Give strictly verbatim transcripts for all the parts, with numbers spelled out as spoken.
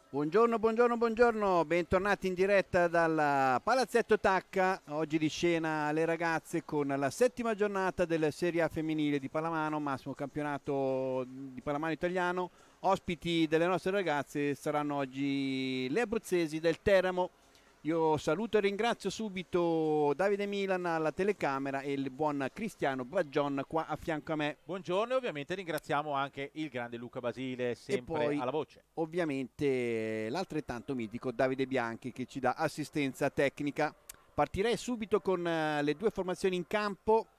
Buongiorno, buongiorno, buongiorno, bentornati in diretta dal Palazzetto Tacca, oggi di scena le ragazze con la settima giornata della Serie A femminile di pallamano, massimo campionato di pallamano italiano. Ospiti delle nostre ragazze saranno oggi le abruzzesi del Teramo. Io saluto e ringrazio subito Davide Milan alla telecamera e il buon Cristiano Baggion qua a fianco a me. Buongiorno e ovviamente ringraziamo anche il grande Luca Basile, E sempre poi alla voce. ovviamente l'altrettanto mitico Davide Bianchi che ci dà assistenza tecnica. Partirei subito con eh, le due formazioni in campo.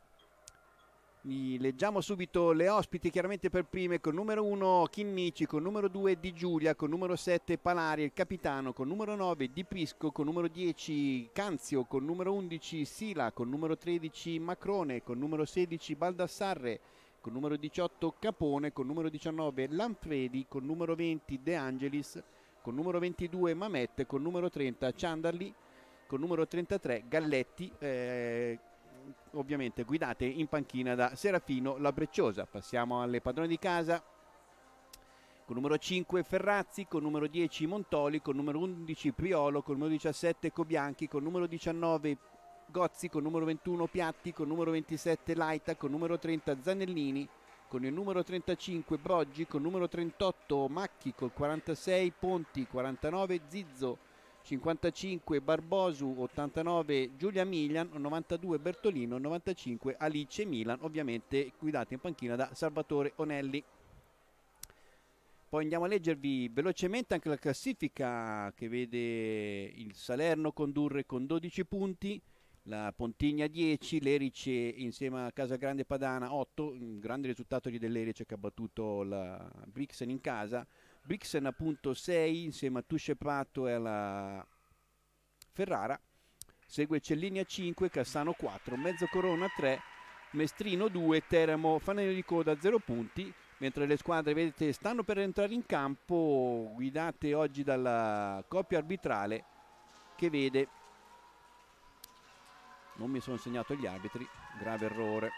Vi leggiamo subito le ospiti chiaramente per prime con numero uno Chinnici, con numero due Di Giulia, con numero sette Palari il capitano, con numero nove Di Prisco, con numero dieci Canzio, con numero undici Sila, con numero tredici Macrone, con numero sedici Baldassarre, con numero diciotto Capone, con numero diciannove Lanfredi, con numero venti De Angelis, con numero ventidue Mamette, con numero trenta Ciandarli, con numero trentatré Galletti, eh, ovviamente guidate in panchina da Serafino Labrecciosa. Passiamo alle padrone di casa. Con numero cinque Ferrazzi, con numero dieci Montoli, con numero undici Priolo, con numero diciassette Cobianchi, con numero diciannove Gozzi, con numero ventuno Piatti, con numero ventisette Laita, con numero trenta Zanellini, con il numero trentacinque Broggi, con numero trentotto Macchi, col quarantasei Ponti, quarantanove Zizzo, cinquantacinque Barbosu, ottantanove Giulia Milan, novantadue Bertolino, novantacinque Alice Milan, ovviamente guidata in panchina da Salvatore Onelli. Poi andiamo a leggervi velocemente anche la classifica che vede il Salerno condurre con dodici punti, la Pontigna dieci, l'Erice insieme a Casagrande Padana otto, un grande risultato di dell'Erice che ha battuto la Brixen in casa, Brixen appunto sei insieme a Tusce Prato e alla Ferrara, segue Cellini a cinque, Cassano quattro, Mezzo Corona tre, Mestrino due, Teramo fanalino di coda a zero punti, mentre le squadre vedete stanno per entrare in campo guidate oggi dalla coppia arbitrale che vede, non mi sono segnato gli arbitri, grave errore,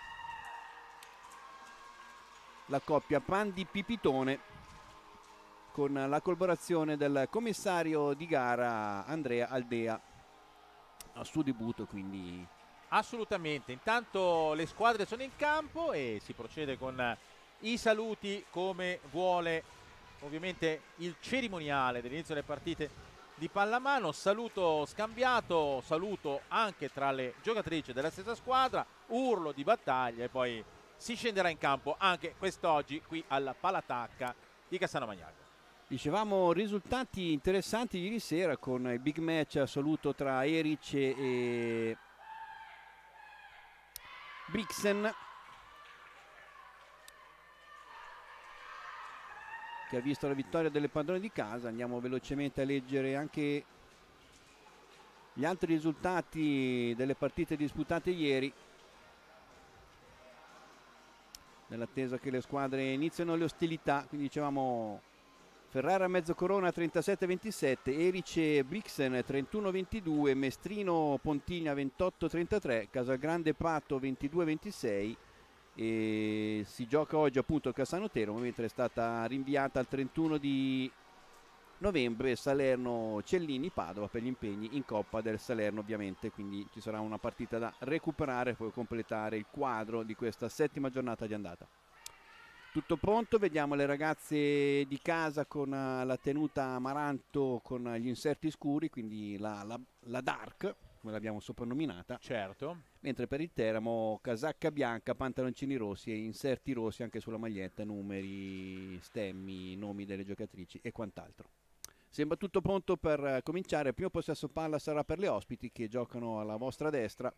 la coppia Pandi Pipitone con la collaborazione del commissario di gara Andrea Aldea al suo debutto, quindi Assolutamente, intanto le squadre sono in campo e si procede con i saluti come vuole ovviamente il cerimoniale dell'inizio delle partite di pallamano. Saluto scambiato, saluto anche tra le giocatrici della stessa squadra, urlo di battaglia e poi si scenderà in campo anche quest'oggi qui alla Palatacca di Cassano Magnago. dicevamo risultati interessanti ieri sera con il big match assoluto tra Erice e Brixen, che ha visto la vittoria delle padrone di casa. Andiamo velocemente a leggere anche gli altri risultati delle partite disputate ieri, nell'attesa che le squadre iniziano le ostilità. Quindi dicevamo Ferrara Mezzocorona trentasette ventisette, Erice Brixen trentuno ventidue, Mestrino Pontigna ventotto trentatré, Casalgrande Prato ventidue ventisei e si gioca oggi appunto a Cassano Teramo, mentre è stata rinviata al trentuno di novembre Salerno Cellini Padova per gli impegni in Coppa del Salerno, ovviamente, quindi ci sarà una partita da recuperare per completare il quadro di questa settima giornata di andata. Tutto pronto, vediamo le ragazze di casa con la tenuta amaranto con gli inserti scuri, quindi la, la, la dark, come l'abbiamo soprannominata. Certo. Mentre per il Teramo casacca bianca, pantaloncini rossi e inserti rossi anche sulla maglietta, numeri, stemmi, nomi delle giocatrici e quant'altro. Sembra tutto pronto per cominciare. Il primo possesso palla sarà per le ospiti che giocano alla vostra destra.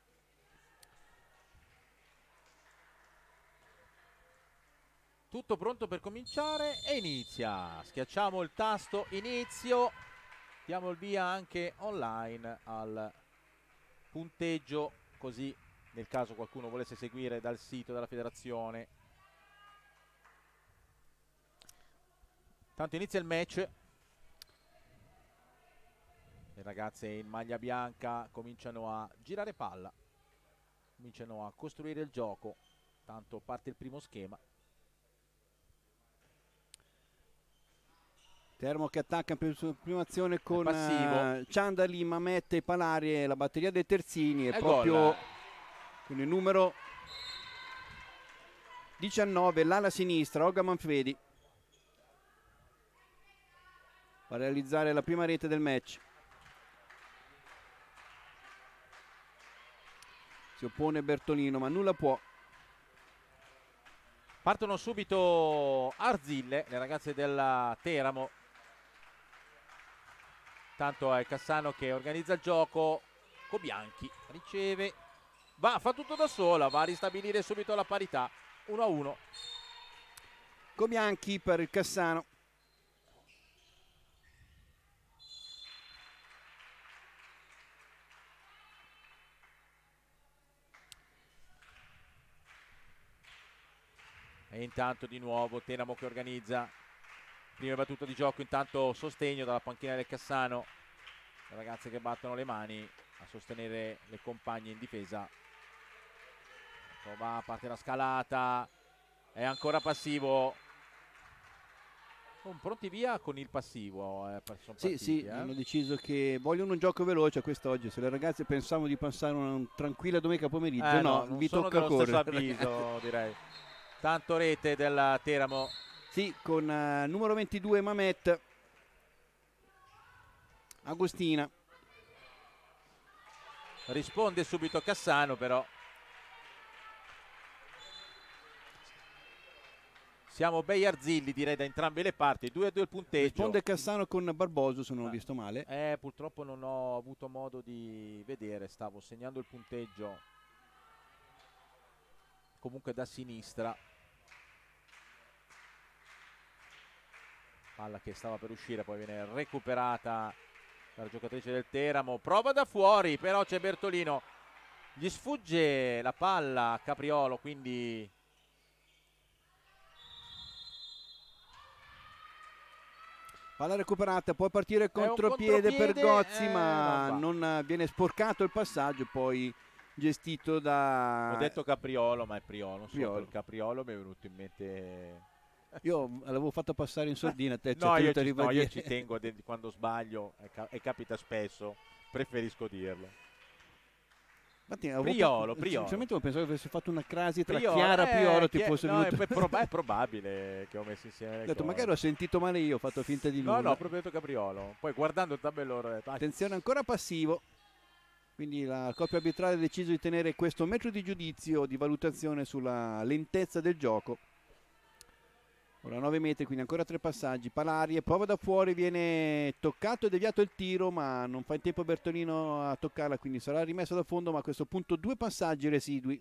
Tutto pronto per cominciare e inizia. Schiacciamo il tasto inizio. Diamo il via anche online al punteggio, così nel caso qualcuno volesse seguire dal sito della federazione. Tanto inizia il match. Le ragazze in maglia bianca cominciano a girare palla, cominciano a costruire il gioco. Tanto parte il primo schema. Teramo che attacca per la prima azione con uh, Ciandali, Mamet e Palarie, la batteria dei terzini. È, è proprio gol. Con il numero diciannove, l'ala sinistra, Olga Manfredi, va a realizzare la prima rete del match. Si oppone Bertolino, ma nulla può. Partono subito Arzille, le ragazze della Teramo. Tanto è Cassano che organizza il gioco. Cobianchi riceve, va, fa tutto da sola, va a ristabilire subito la parità. uno a uno. Cobianchi per il Cassano. E intanto di nuovo Teramo che organizza prima battuta di gioco, intanto sostegno dalla panchina del Cassano, le ragazze che battono le mani a sostenere le compagne in difesa. Va, parte la scalata, è ancora passivo. Sono pronti via con il passivo. Eh, sì, partiti, sì, eh. hanno deciso che vogliono un gioco veloce quest'oggi. Se le ragazze pensavano di passare una tranquilla domenica pomeriggio, eh, no, no, vi sono tocca dello correre. stesso avviso, direi. Tanto rete della Teramo. Sì, con uh, numero ventidue Mamet, Agostina. Risponde subito Cassano, però. Siamo bei Arzilli, direi, da entrambe le parti. due a due il punteggio. Risponde Cassano con Barboso, se non ho visto male. Eh, purtroppo non ho avuto modo di vedere, stavo segnando il punteggio. Comunque da sinistra. Palla che stava per uscire, poi viene recuperata dalla giocatrice del Teramo. Prova da fuori, però c'è Bertolino. Gli sfugge la palla a Capriolo, quindi... Palla recuperata, può partire contropiede, contropiede per Gozzi, eh, ma non, non viene sporcato il passaggio, poi gestito da... Ho detto Capriolo, ma è Priolo. Non so, Priolo. per Capriolo mi è venuto in mente... Io l'avevo fatto passare in sordina, te no, io ci, no, io ci tengo quando sbaglio, e, ca e capita spesso, preferisco dirlo. Infatti, Priolo, Priolo. Sinceramente ho pensato che avessi fatto una crasi tra Priolo, Chiara e eh, Priolo ti chi fosse no, venuto... è, prob è probabile che ho messo insieme le ho detto, cose. magari ho sentito male io, ho fatto finta di nulla. No, no, ho proprio detto Capriolo. Poi guardando il tabellone ho detto... Ah, attenzione, ancora passivo. Quindi la coppia arbitrale ha deciso di tenere questo metro di giudizio, di valutazione sulla lentezza del gioco. Ora nove metri, quindi ancora tre passaggi. Palarie, prova da fuori, viene toccato e deviato il tiro, ma non fa in tempo Bertolino a toccarla, quindi sarà rimessa da fondo, ma a questo punto due passaggi residui.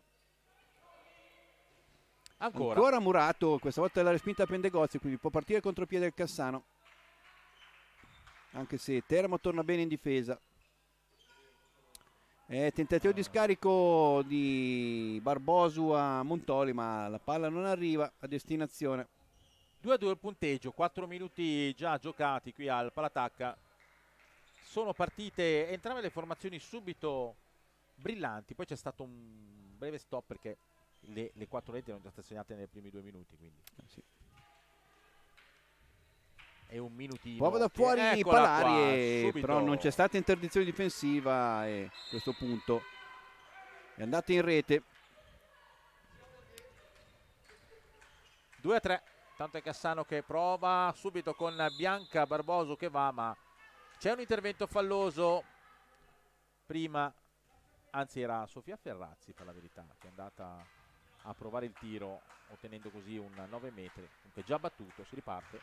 Ancora, ancora Murato, questa volta la respinta a Pendegozzi, quindi può partire contropiede il Cassano. Anche se Teramo torna bene in difesa. Eh, tentativo di scarico di Barbosu a Montoli, ma la palla non arriva a destinazione. due a due il punteggio, quattro minuti già giocati qui al Palatacca. Sono partite entrambe le formazioni subito brillanti, poi c'è stato un breve stop perché le, le quattro reti erano già state segnate nei primi due minuti, quindi eh sì. È un minutino. Prova da fuori che... Palarie, però non c'è stata interdizione difensiva e a questo punto è andata in rete. due a tre. Tanto è Cassano che prova subito con Bianca Barboso che va, ma c'è un intervento falloso prima, anzi era Sofia Ferrazzi per la verità, che è andata a provare il tiro ottenendo così un nove metri, comunque già battuto, si riparte.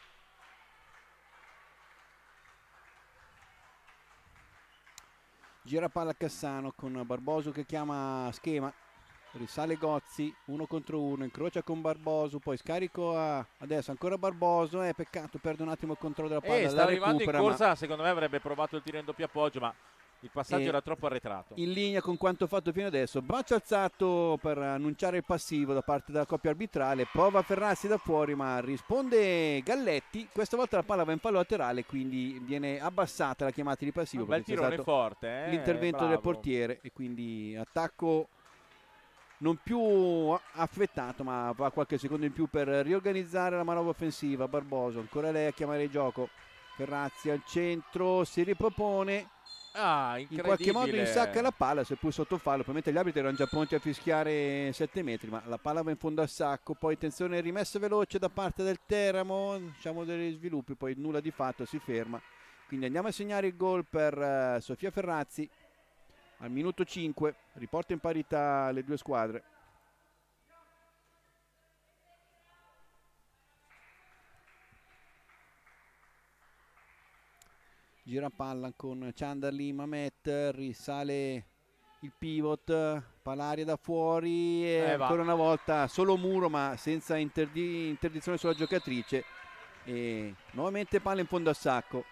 Gira palla Cassano con Barboso che chiama schema. Risale Gozzi, uno contro uno, incrocia con Barboso, poi scarico a adesso ancora Barboso, eh, peccato, perde un attimo il controllo della palla, eh, sta arrivando recupera, in corsa, ma... secondo me avrebbe provato il tiro in doppio appoggio, ma il passaggio e era troppo arretrato. In linea con quanto fatto fino adesso, braccio alzato per annunciare il passivo da parte della coppia arbitrale, prova Ferrazzi da fuori ma risponde Galletti, questa volta la palla va in fallo laterale, quindi viene abbassata la chiamata di passivo. Un bel tirone forte, eh? L'intervento Bravo. del portiere e quindi attacco non più affrettato, ma va qualche secondo in più per riorganizzare la manovra offensiva. Barboso, ancora lei a chiamare il gioco. Ferrazzi al centro, si ripropone. Ah, in qualche modo insacca la palla, seppur sotto fallo. Probabilmente gli arbitri erano già pronti a fischiare sette metri, ma la palla va in fondo al sacco. Poi attenzione, rimessa veloce da parte del Teramo, diciamo degli sviluppi, poi nulla di fatto, si ferma. Quindi andiamo a segnare il gol per uh, Sofia Ferrazzi al minuto cinque, riporta in parità le due squadre. Gira palla con Ciandarli, Mamet, risale il pivot, Palaria da fuori e eh, ancora una volta solo muro ma senza interdi interdizione sulla giocatrice e nuovamente palla in fondo al sacco.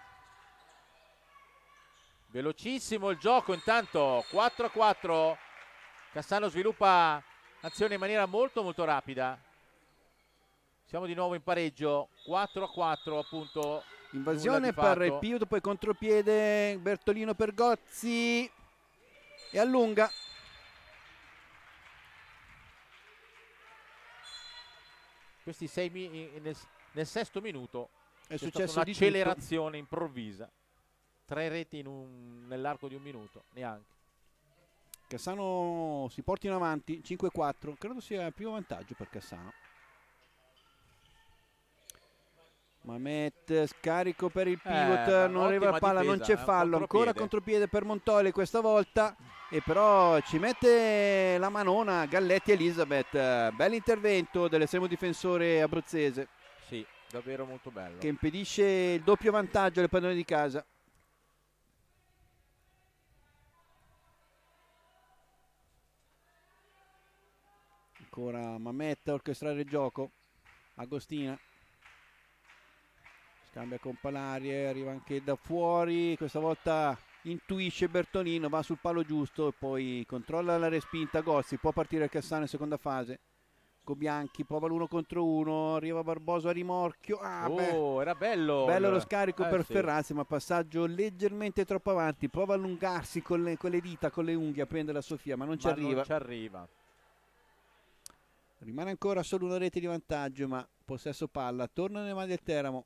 Velocissimo il gioco, intanto quattro a quattro, Cassano sviluppa azione in maniera molto molto rapida. Siamo di nuovo in pareggio, quattro a quattro appunto. Invasione per il pivot, poi contropiede Bertolino per Gozzi e allunga. Questi sei mi nel, nel sesto minuto è successo un'accelerazione improvvisa. Tre reti nell'arco di un minuto, neanche. Cassano si porta in avanti, cinque a quattro, credo sia il primo vantaggio per Cassano. Mamet, scarico per il pivot, eh, non arriva la palla, difesa, non c'è fallo, ancora contropiede per Montoli questa volta e però ci mette la manona Galletti Elisabeth. Bell'intervento dell'estremo difensore abruzzese. Sì, davvero molto bello. Che impedisce il doppio vantaggio alle padrone di casa. Ancora Mamet a orchestrare il gioco, Agostina. Cambia con Palarie, arriva anche da fuori, questa volta intuisce Bertolino, va sul palo giusto e poi controlla la respinta. Gozzi, può partire Cassano in seconda fase. Cobianchi prova l'uno contro uno, arriva Barboso a rimorchio. Ah, oh, beh. era bello. Bello lo scarico eh, per sì. Ferrazzi, ma passaggio leggermente troppo avanti. Prova a allungarsi con le, con le dita, con le unghie a prendere la Sofia, ma non ci ma arriva. Non ci arriva. Rimane ancora solo una rete di vantaggio, ma possesso palla. Torna nelle mani del Teramo.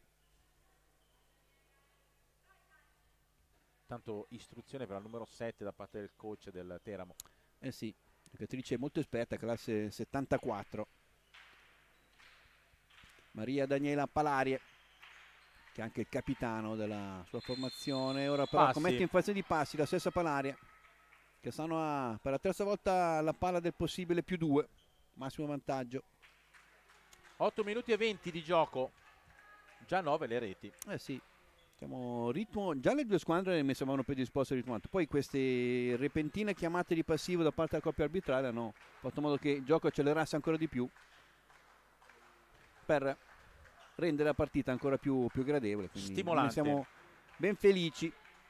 Tanto istruzione per la numero sette da parte del coach del Teramo. Eh sì, giocatrice molto esperta, classe settantaquattro. Maria Daniela Palarie, che è anche il capitano della sua formazione. Ora però passi. commette in fase di passi la stessa Palarie, che stanno a, per la terza volta la palla del possibile più due, massimo vantaggio. otto minuti e venti di gioco, già nove le reti. Eh sì. Diciamo, ritmo, già le due squadre mi sembravano predisposte al ritmo alto, poi queste repentine chiamate di passivo da parte della coppia arbitrale hanno fatto in modo che il gioco accelerasse ancora di più per rendere la partita ancora più, più gradevole. Quindi stimolante. Siamo ben felici.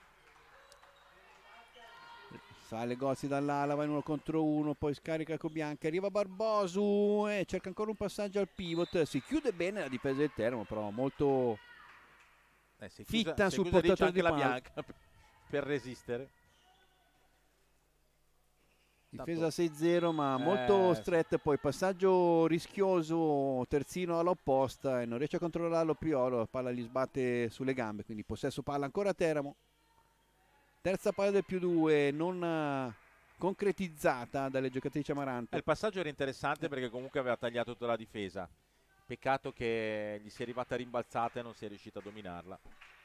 Sale Gozzi dall'ala, va in uno contro uno, poi scarica Cobianchi, arriva Barbosu e cerca ancora un passaggio al pivot, si chiude bene la difesa del Teramo, però molto... Eh, si fitta chiusa, sul portatore di la palla. bianca per resistere. Difesa sei zero ma molto eh, stretta, poi passaggio rischioso, terzino all'opposta e non riesce a controllarlo Priolo, la palla gli sbatte sulle gambe, quindi possesso palla ancora a Teramo. Terza palla del più due, non uh, concretizzata dalle giocatrici Amarante. Il passaggio era interessante perché comunque aveva tagliato tutta la difesa. Peccato che gli sia arrivata rimbalzata e non sia riuscita a dominarla.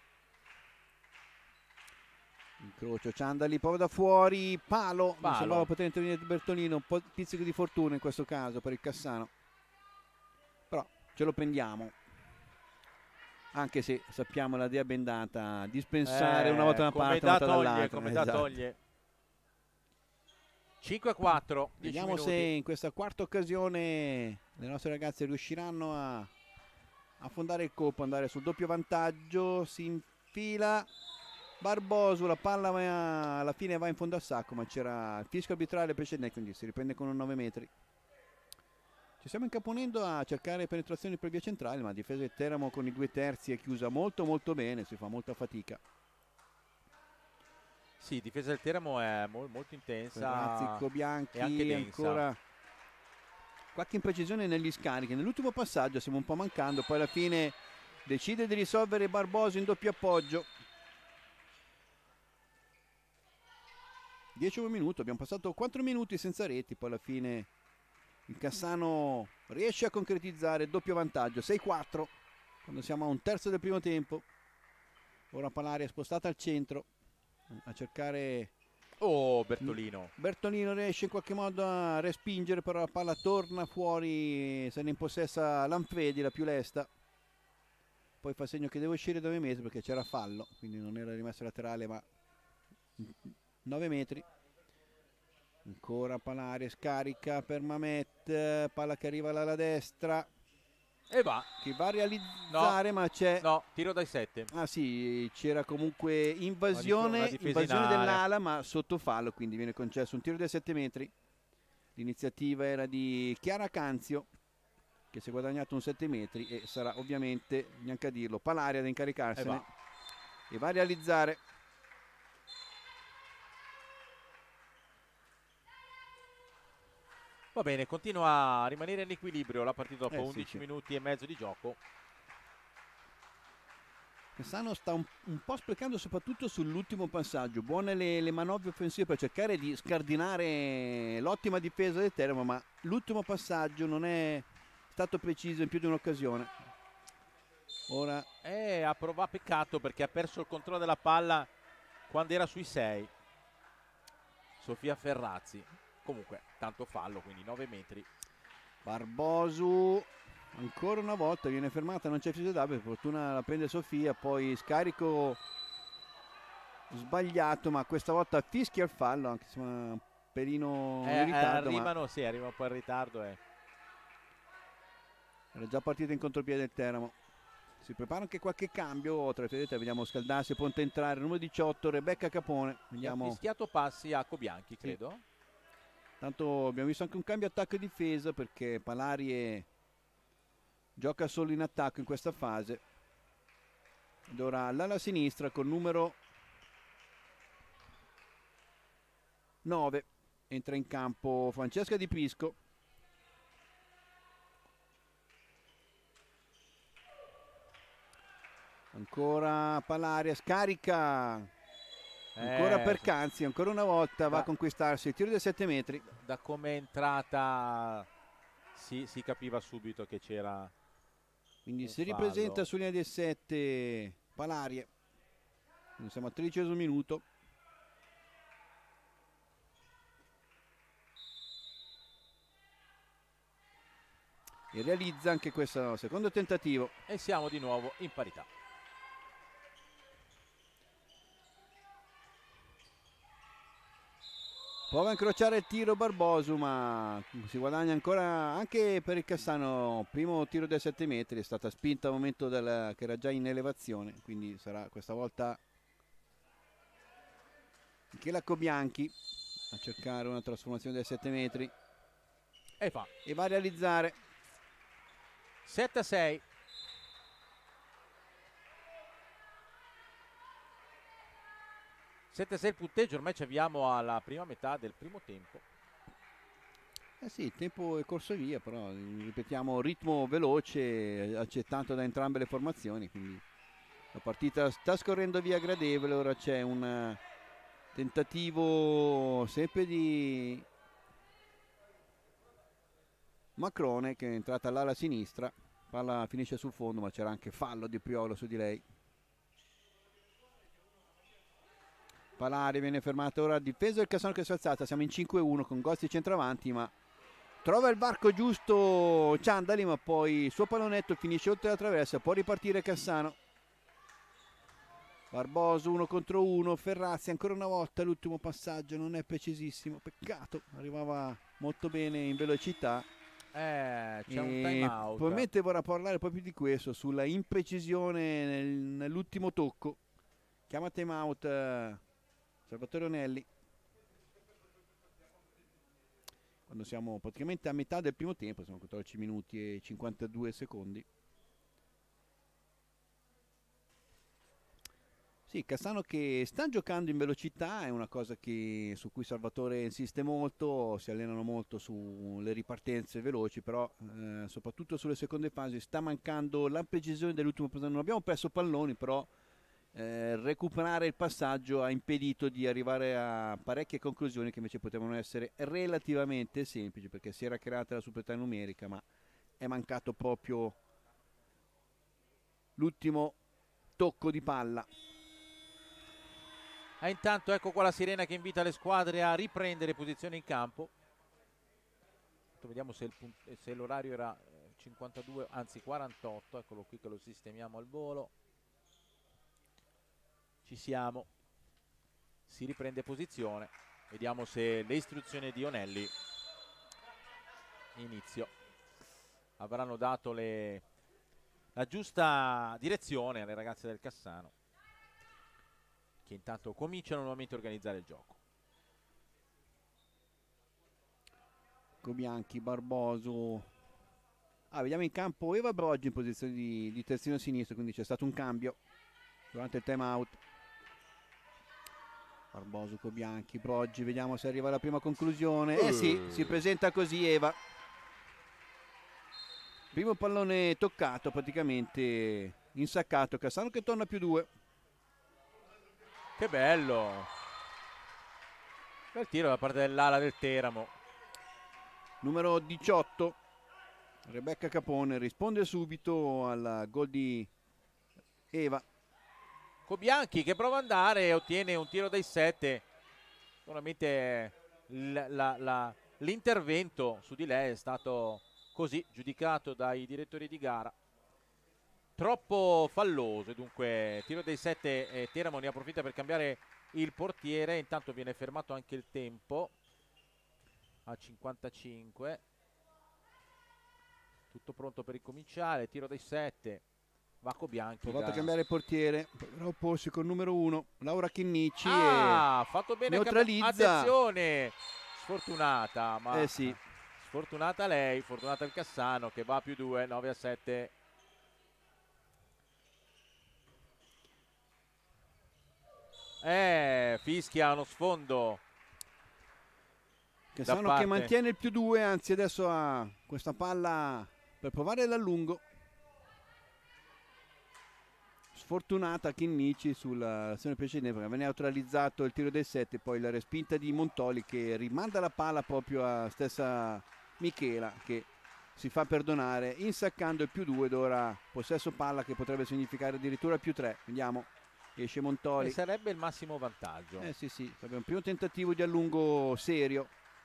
Incrocio Ciandali, prova da fuori, palo, palo. Non sembrava poter intervenire Bertolino, un po' pizzico di fortuna in questo caso per il Cassano. Però ce lo prendiamo. Anche se sappiamo la dea bendata, dispensare eh, una volta da una parte, una volta dall'altra. Come esatto. da toglie. cinque a quattro. Vediamo se in questa quarta occasione le nostre ragazze riusciranno a affondare il colpo, andare sul doppio vantaggio. Si infila Barbosu, la palla va, alla fine va in fondo al sacco, ma c'era il fischio arbitrale precedente, quindi si riprende con un nove metri. Ci stiamo incapponendo a cercare penetrazioni per via centrale, ma la difesa del Teramo con i due terzi è chiusa molto molto bene, si fa molta fatica. Sì, difesa del Teramo è mo molto intensa. Ferrazzi, Cobianchi, e anche densa. Ancora qualche imprecisione negli scarichi. Nell'ultimo passaggio stiamo un po' mancando, poi alla fine decide di risolvere Barboso in doppio appoggio. dieci minuti, abbiamo passato quattro minuti senza reti, poi alla fine il Cassano riesce a concretizzare il doppio vantaggio, sei quattro, quando siamo a un terzo del primo tempo. Ora Palaria è spostata al centro a cercare... Oh, Bertolino. Bertolino riesce in qualche modo a respingere, però la palla torna fuori, se ne impossessa Lanfredi, la più lesta. Poi fa segno che deve uscire dove metri perché c'era fallo, quindi non era rimesso laterale ma nove metri. Ancora Palaria, scarica per Mamet, palla che arriva alla destra e va, che va a realizzare, no, ma c'è no, tiro dai sette. Ah sì, c'era comunque invasione, una dif una invasione dell'ala ma sotto fallo, quindi viene concesso un tiro dai sette metri. L'iniziativa era di Chiara Canzio che si è guadagnato un sette metri e sarà ovviamente, neanche a dirlo, Palaria ad incaricarsene e va, e va a realizzare. Va bene, continua a rimanere in equilibrio la partita dopo eh, undici sì, minuti e mezzo di gioco. Cassano sta un, un po' sprecando soprattutto sull'ultimo passaggio. Buone le, le manovre offensive per cercare di scardinare l'ottima difesa del Teramo, ma l'ultimo passaggio non è stato preciso in più di un'occasione. Ora eh, ha provato, peccato perché ha perso il controllo della palla quando era sui sei. Sofia Ferrazzi. Comunque, tanto fallo, quindi nove metri. Barbosu ancora una volta viene fermata, non c'è fischio d'arbitro, per fortuna la prende Sofia, poi scarico sbagliato, ma questa volta fischia il fallo, anche se un pelino eh, in ritardo. Arrivano, ma sì, arriva un po' in ritardo. Eh. Era già partita in contropiede del Teramo. Si prepara anche qualche cambio, tra vedete, vediamo scaldarsi, pronta a entrare, numero diciotto, Rebecca Capone. Vediamo. Ha fischiato passi a Cobianchi, credo. Sì. Tanto abbiamo visto anche un cambio attacco e difesa perché Palarie gioca solo in attacco in questa fase. Ed ora l'ala sinistra con numero nove entra in campo Francesca Di Prisco. Ancora Palaria, scarica ancora eh, per Canzi, ancora una volta va da, a conquistarsi il tiro dei sette metri. Da come è entrata si, si capiva subito che c'era, quindi si fallo. Ripresenta su linea del sette Palaria, quindi siamo al tredicesimo minuto. E realizza anche questo secondo tentativo e siamo di nuovo in parità. Prova a incrociare il tiro Barbosu, ma si guadagna ancora anche per il Cassano. Primo tiro dai sette metri, è stata spinta al momento del, che era già in elevazione, quindi sarà questa volta Michela Cobianchi a cercare una trasformazione dai sette metri e fa e va a realizzare. sette a sei. sette a sei il punteggio, ormai ci avviamo alla prima metà del primo tempo. Eh sì, il tempo è corso via, però ripetiamo ritmo veloce, accettato da entrambe le formazioni, quindi la partita sta scorrendo via gradevole. Ora c'è un tentativo sempre di Macrone che è entrata all'ala sinistra, palla finisce sul fondo, ma c'era anche fallo di Priolo su di lei. Palaria viene fermata ora a difesa del Cassano che si è alzata, siamo in cinque a uno con Gozzi centravanti, ma trova il varco giusto Ciandali, ma poi il suo pallonetto finisce oltre la traversa, può ripartire Cassano. Barboso uno contro uno, Ferrazzi ancora una volta, l'ultimo passaggio non è precisissimo, peccato, arrivava molto bene in velocità. Eh, c'è un time out. Probabilmente vorrà parlare proprio di questo, sulla imprecisione nel, nell'ultimo tocco. Chiama time out eh, Salvatore Onelli. Quando siamo praticamente a metà del primo tempo, sono quattordici minuti e cinquantadue secondi. Sì, Cassano che sta giocando in velocità, è una cosa che, su cui Salvatore insiste molto, si allenano molto sulle ripartenze veloci, però eh, soprattutto sulle seconde fasi sta mancando la precisione dell'ultimo passaggio. Non abbiamo perso palloni, però eh, recuperare il passaggio ha impedito di arrivare a parecchie conclusioni che invece potevano essere relativamente semplici, perché si era creata la superiorità numerica, ma è mancato proprio l'ultimo tocco di palla. E intanto ecco qua la sirena che invita le squadre a riprendere posizione in campo. Vediamo se, il, se l'orario era cinquantadue, anzi quarantotto, eccolo qui che lo sistemiamo al volo. Ci siamo, si riprende posizione, vediamo se le istruzioni di Onelli inizio avranno dato le, la giusta direzione alle ragazze del Cassano, che intanto cominciano nuovamente a organizzare il gioco. Cobianchi, Barboso. Ah, vediamo in campo Eva Broggi in posizione di, di terzino sinistro, quindi c'è stato un cambio durante il time out. Barboso, Cobianchi, Broggi, vediamo se arriva alla prima conclusione. Eh sì, si presenta così Eva. Primo pallone toccato, praticamente insaccato. Cassano che torna più due. Che bello! Bel tiro da parte dell'ala del Teramo. Numero diciotto, Rebecca Capone, risponde subito al gol di Eva. Cobianchi che prova ad andare e ottiene un tiro dai sette. Sicuramente l'intervento su di lei è stato così giudicato dai direttori di gara, troppo falloso, dunque tiro dei sette e Teramo ne approfitta per cambiare il portiere. Intanto viene fermato anche il tempo a cinquantacinque, tutto pronto per ricominciare. Tiro dei sette, va Cobianchi, provato da... a cambiare il portiere, però opporsi con il numero uno Laura Chinnici ah, e fatto bene, neutralizza. Attenzione, sfortunata, ma eh sì. sfortunata lei, fortunata il Cassano che va a più due, nove a sette. Eh, fischia uno sfondo. Cassano che mantiene il più due, anzi adesso ha questa palla per provare l'allungo. Sfortunata Chinnici sull'azione precedente, perché aveva neutralizzato il tiro del sette, poi la respinta di Montoli che rimanda la palla proprio a stessa Michela, che si fa perdonare insaccando il più due ed ora possesso palla che potrebbe significare addirittura più tre. Vediamo, esce Montoli. E sarebbe il massimo vantaggio. Eh sì sì, sarebbe un primo tentativo di allungo serio.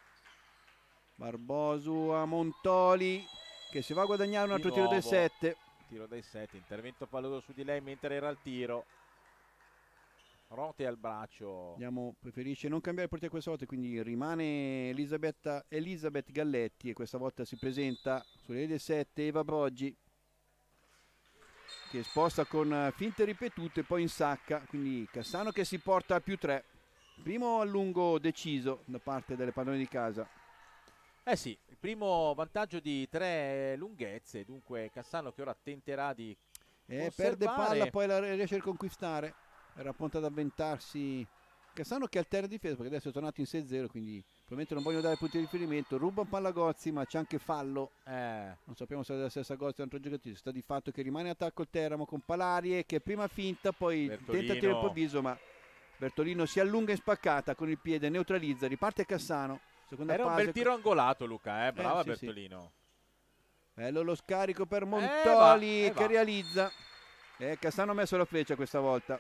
Barbosu a Montoli che si va a guadagnare un altro tiro del sette. Tiro dai sette, intervento palloso su di lei mentre era al tiro. Rote al braccio. Andiamo, preferisce non cambiare portiere questa volta, quindi rimane Elisabetta, Elisabeth Galletti e questa volta si presenta sulle del sette Eva Broggi che sposta con finte ripetute, poi insacca, quindi Cassano che si porta a più tre. Primo allungo deciso da parte delle padrone di casa. Eh sì, il primo vantaggio di tre lunghezze, dunque Cassano che ora tenterà di eh, perde palla, poi la riesce a riconquistare, era pronta ad avventarsi Cassano che altera difesa perché adesso è tornato in sei a zero, quindi probabilmente non vogliono dare punti di riferimento, ruba un palla Gozzi ma c'è anche fallo, eh. non sappiamo se è la stessa Gozzi o un altro giocatore, sta di fatto che rimane attacco il Teramo con Palarie che prima finta, poi Bertolino. tenta tiro improvviso ma Bertolino si allunga in spaccata con il piede, neutralizza, riparte Cassano. Seconda Era fase. un bel tiro angolato Luca, eh? Brava eh, sì, Bertolino. Sì. Bello lo scarico per Montoli eh, va, eh, che va. realizza. Eh, Cassano ha messo la freccia questa volta.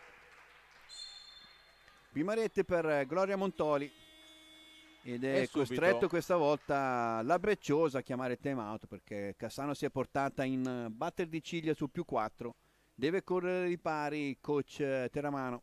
Prima rete per Gloria Montoli. Ed è e costretto subito. questa volta la Brecciosa a chiamare time out perché Cassano si è portata in batter di ciglia su più quattro. Deve correre di pari coach Teramano.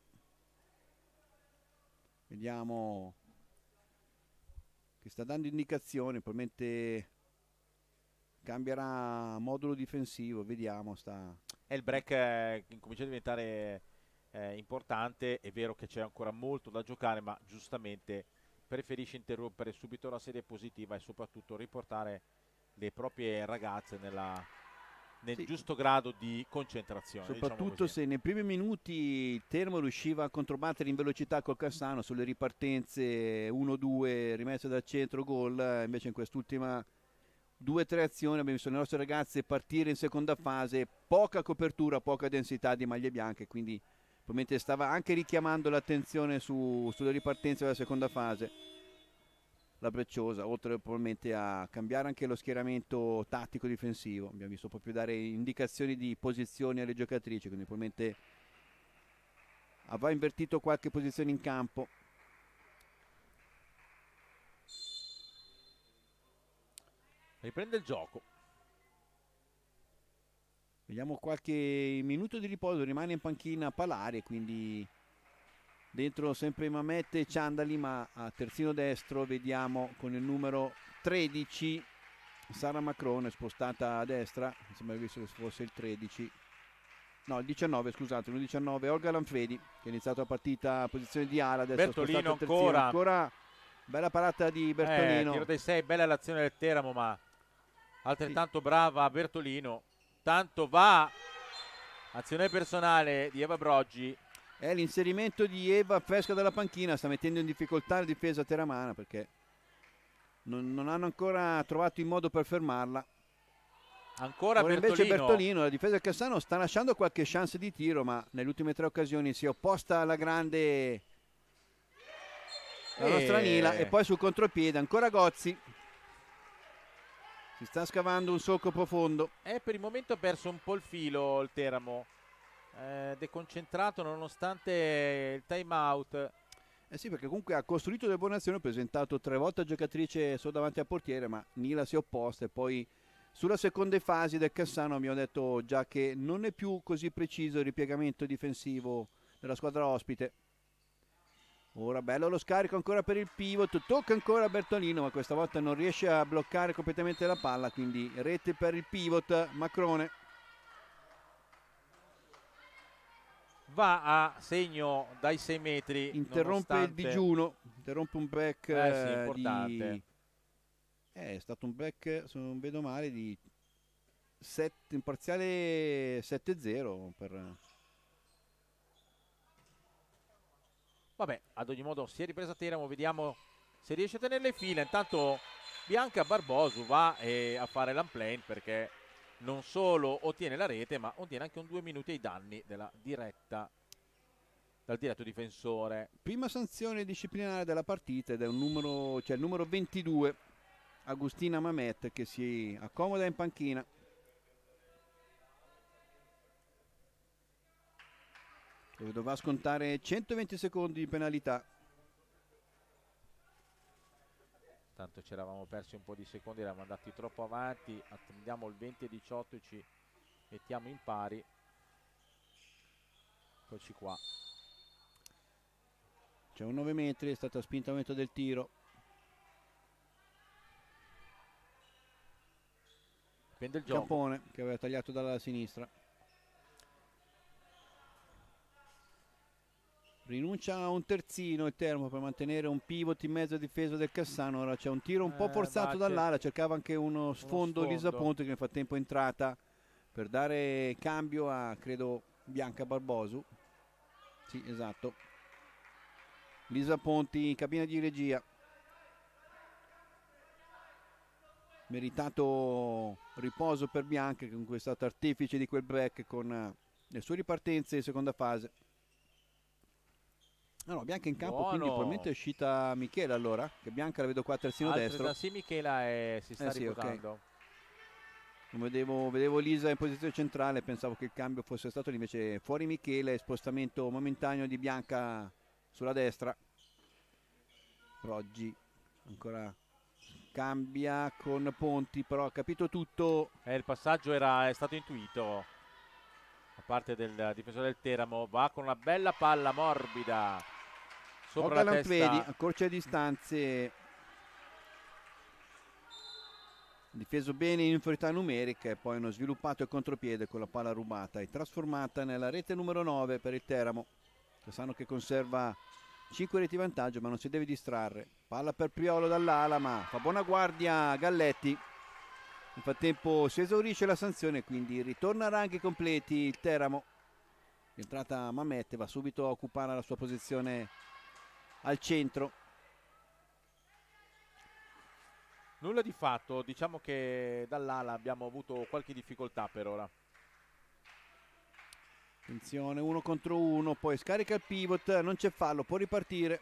Vediamo che sta dando indicazioni, probabilmente cambierà modulo difensivo, vediamo. Sta... E il break eh, comincia a diventare eh, importante, è vero che c'è ancora molto da giocare, ma giustamente preferisce interrompere subito la serie positiva e soprattutto riportare le proprie ragazze nella nel sì. giusto grado di concentrazione. Soprattutto diciamo se nei primi minuti il Teramo riusciva a controbattere in velocità col Cassano sulle ripartenze uno due rimesse dal centro gol, invece in quest'ultima due tre azioni abbiamo visto le nostre ragazze partire in seconda fase, poca copertura, poca densità di maglie bianche, quindi probabilmente stava anche richiamando l'attenzione su, sulle ripartenze della seconda fase la Brecciosa, oltre probabilmente a cambiare anche lo schieramento tattico difensivo. Abbiamo visto proprio dare indicazioni di posizioni alle giocatrici, quindi probabilmente avrà invertito qualche posizione in campo. Riprende il gioco. Vediamo qualche minuto di riposo, rimane in panchina Palari, quindi dentro sempre Mamet e Ciandali, ma a terzino destro vediamo con il numero tredici Sara Macrone, spostata a destra, mi sembra che fosse il tredici, no il diciannove, scusate, il diciannove, Olga Lanfredi, che ha iniziato la partita a posizione di ala, adesso Bertolino a terzino, ancora. ancora bella parata di Bertolino. Eh, tiro dei sei, bella l'azione del Teramo, ma altrettanto sì. Brava Bertolino. Tanto va azione personale di Eva Broggi. È l'inserimento di Eva fresca dalla panchina, sta mettendo in difficoltà la difesa teramana perché non, non hanno ancora trovato il modo per fermarla. Ancora Ora Bertolino. Invece Bertolino, la difesa del Cassano, sta lasciando qualche chance di tiro, ma nelle ultime tre occasioni si è opposta alla grande la nostra Nila, e poi sul contropiede ancora Gozzi. Si sta scavando un solco profondo. E per il momento ha perso un po' il filo il Teramo. Eh, deconcentrato nonostante il time out. Eh sì, perché comunque ha costruito delle buone azioni, ha presentato tre volte a giocatrice solo davanti al portiere, ma Nila si è opposta, e poi sulla seconda fase del Cassano abbiamo detto già che non è più così preciso il ripiegamento difensivo della squadra ospite. Ora bello lo scarico ancora per il pivot, tocca ancora Bertolino, ma questa volta non riesce a bloccare completamente la palla, quindi rete per il pivot Macrone. Va a segno dai sei metri. Interrompe nonostante... il digiuno, interrompe un break eh sì, eh, importante. di... Eh, è stato un break, se non vedo male, di sette, in parziale sette zero per... Vabbè, ad ogni modo si è ripresa Teramo, vediamo se riesce a tenere le fila. Intanto Bianca Barbosu va eh, a fare l'unplane, perché non solo ottiene la rete, ma ottiene anche un due minuti ai danni della diretta, dal diretto difensore. Prima sanzione disciplinare della partita, ed è un numero, cioè il numero ventidue, Agustina Mamet, che si accomoda in panchina. Dove dovrà scontare centoventi secondi di penalità. Tanto ci eravamo persi un po' di secondi, eravamo andati troppo avanti. Attendiamo il venti e diciotto e ci mettiamo in pari. Eccoci qua. C'è un nove metri, è stata spinta al momento del tiro. Prende il gioco. Capone, che aveva tagliato dalla sinistra. Rinuncia a un terzino il Teramo per mantenere un pivot in mezzo a difesa del Cassano. Ora c'è un tiro un po' forzato eh, dall'ala, cercava anche uno sfondo, uno sfondo. Lisa Ponte, che nel frattempo è entrata per dare cambio a, credo, Bianca Barbosu. Sì, esatto. Lisa Ponti in cabina di regia. Meritato riposo per Bianca, che comunque è stata artefice di quel break con le sue ripartenze in seconda fase. No, no, Bianca in campo. Buono. Quindi probabilmente è uscita Michela, allora, che Bianca la vedo qua a terzino Altre destro. Da sì, Michela è, si sta eh sì, riposando. Okay. Vedevo, vedevo Lisa in posizione centrale, pensavo che il cambio fosse stato lì, invece fuori Michele, spostamento momentaneo di Bianca sulla destra. Roggi ancora cambia con Ponti, però ha capito tutto. Eh, il passaggio era, è stato intuito da parte del difensore del Teramo. Va con una bella palla morbida sopra Olga la Lanfredi, testa. accorcia le distanze, difeso bene in inferiorità numerica, e poi hanno sviluppato il contropiede con la palla rubata e trasformata nella rete numero nove per il Teramo. Sanno che conserva cinque reti di vantaggio, ma non si deve distrarre. Palla per Priolo dall'ala, ma fa buona guardia Galletti. Nel frattempo si esaurisce la sanzione, quindi ritorna a ranghi completi il Teramo. Entrata Mamette, va subito a occupare la sua posizione al centro. Nulla di fatto, diciamo che dall'ala abbiamo avuto qualche difficoltà per ora. Attenzione, uno contro uno, poi scarica il pivot, non c'è fallo, può ripartire.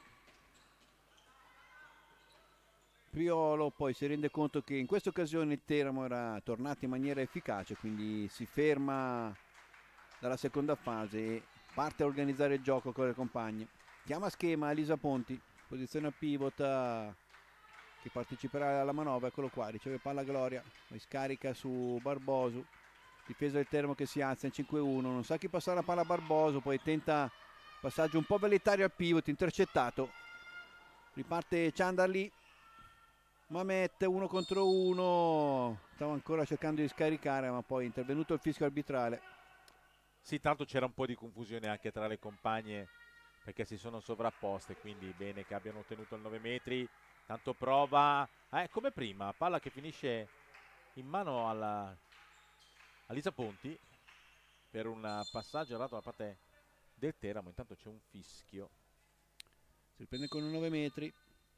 Priolo poi si rende conto che in questa occasione il Teramo era tornato in maniera efficace, quindi si ferma dalla seconda fase e parte a organizzare il gioco con le compagne. Chiama schema Elisa Ponti, posizione a pivot che parteciperà alla manovra, eccolo qua, riceve palla Gloria, poi scarica su Barbosu, difesa del Teramo che si alza in cinque uno, non sa chi passare la palla a Barbosu, poi tenta passaggio un po' velleitario al pivot, intercettato, riparte Ciandarli, Mamette uno contro uno, stava ancora cercando di scaricare ma poi è intervenuto il fischio arbitrale. Sì, tanto c'era un po' di confusione anche tra le compagne perché si sono sovrapposte, quindi bene che abbiano ottenuto il nove metri. Tanto prova, eh, come prima, palla che finisce in mano alla, a Lisa Ponti per un passaggio dato da parte del Teramo. Intanto c'è un fischio. Si riprende con un nove metri.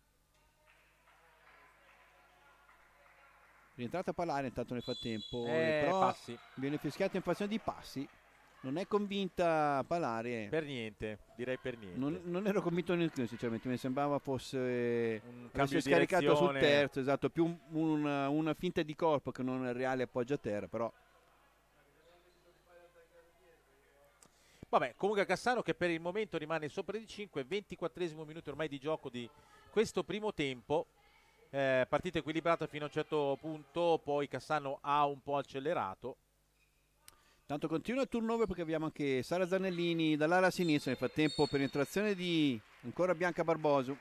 Rientrata Palare intanto nel frattempo, Eh, però passi. Viene fischiato in fazione di passi. Non è convinta Palare. Per niente, direi per niente. Non, non ero convinto neanche sinceramente, mi sembrava fosse un avesse cambio di scaricato direzione. sul terzo, esatto, più un, una, una finta di corpo che non un reale appoggio a terra, però. Vabbè, comunque Cassano che per il momento rimane sopra di cinque, ventiquattresimo minuto ormai di gioco di questo primo tempo. Eh, partita equilibrata fino a un certo punto, poi Cassano ha un po' accelerato. Tanto continua il turnover perché abbiamo anche Sara Zanellini dall'ala sinistra, nel frattempo penetrazione di ancora Bianca Barbosu.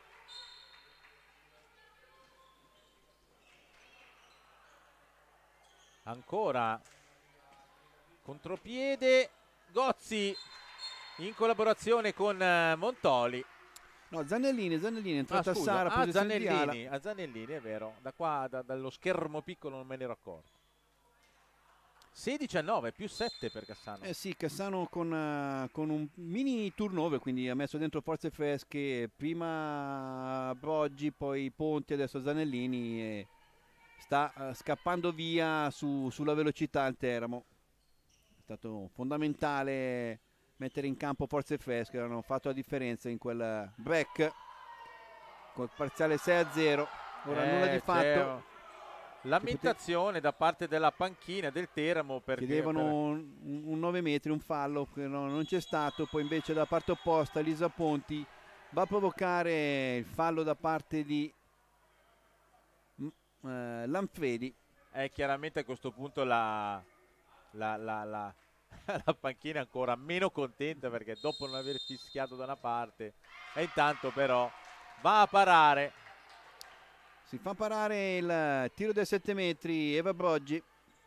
Ancora contropiede Gozzi in collaborazione con uh, Montoli. No, Zanellini, Zanellini è entrata ah, scusa, Sara, ah, posizione di ala. Zanellini, a Zanellini, è vero, da qua, da, dallo schermo piccolo non me ne ero accorto. sedici a nove, più sette per Cassano. Eh sì, Cassano con, uh, con un mini turnover, quindi ha messo dentro forze fresche, prima Broggi, poi Ponti, adesso Zanellini e sta uh, scappando via su, sulla velocità al Teramo. È stato fondamentale mettere in campo forze fresche, hanno fatto la differenza in quel break col parziale sei a zero. Ora eh, nulla di fatto. Lamentazione da parte della panchina del Teramo perché chiedevano per... un, un nove metri, un fallo che no, non c'è stato, poi invece da parte opposta Lisa Ponti va a provocare il fallo da parte di eh, Lanfredi. Eh, chiaramente a questo punto la, la, la, la, la panchina è ancora meno contenta perché dopo non aver fischiato da una parte e intanto però va a parare. Si fa parare il tiro dai sette metri Eva Broggi.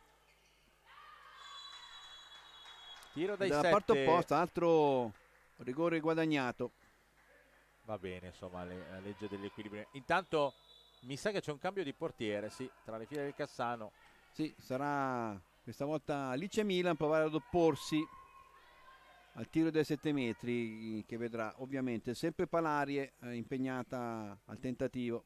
Tiro dai dalla sette. parte opposta, altro rigore guadagnato. Va bene, insomma, le, la legge dell'equilibrio. Intanto mi sa che c'è un cambio di portiere, sì, tra le file del Cassano. Sì, sarà questa volta Alice Milan provare ad opporsi al tiro dai sette metri, che vedrà ovviamente sempre Palarie eh, impegnata al tentativo.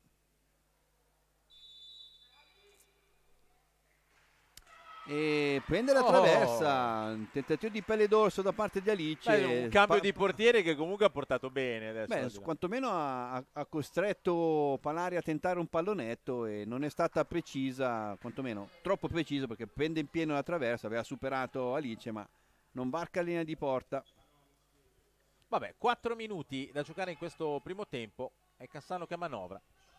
E prende la Oh. traversa, un tentativo di pelle d'orso da parte di Alice. Beh, un cambio di portiere che comunque ha portato bene adesso. Beh, quantomeno ha, ha costretto Palari a tentare un pallonetto e non è stata precisa, quantomeno troppo precisa perché prende in pieno la traversa, aveva superato Alice ma non varca linea di porta. Vabbè, quattro minuti da giocare in questo primo tempo, è Cassano che manovra.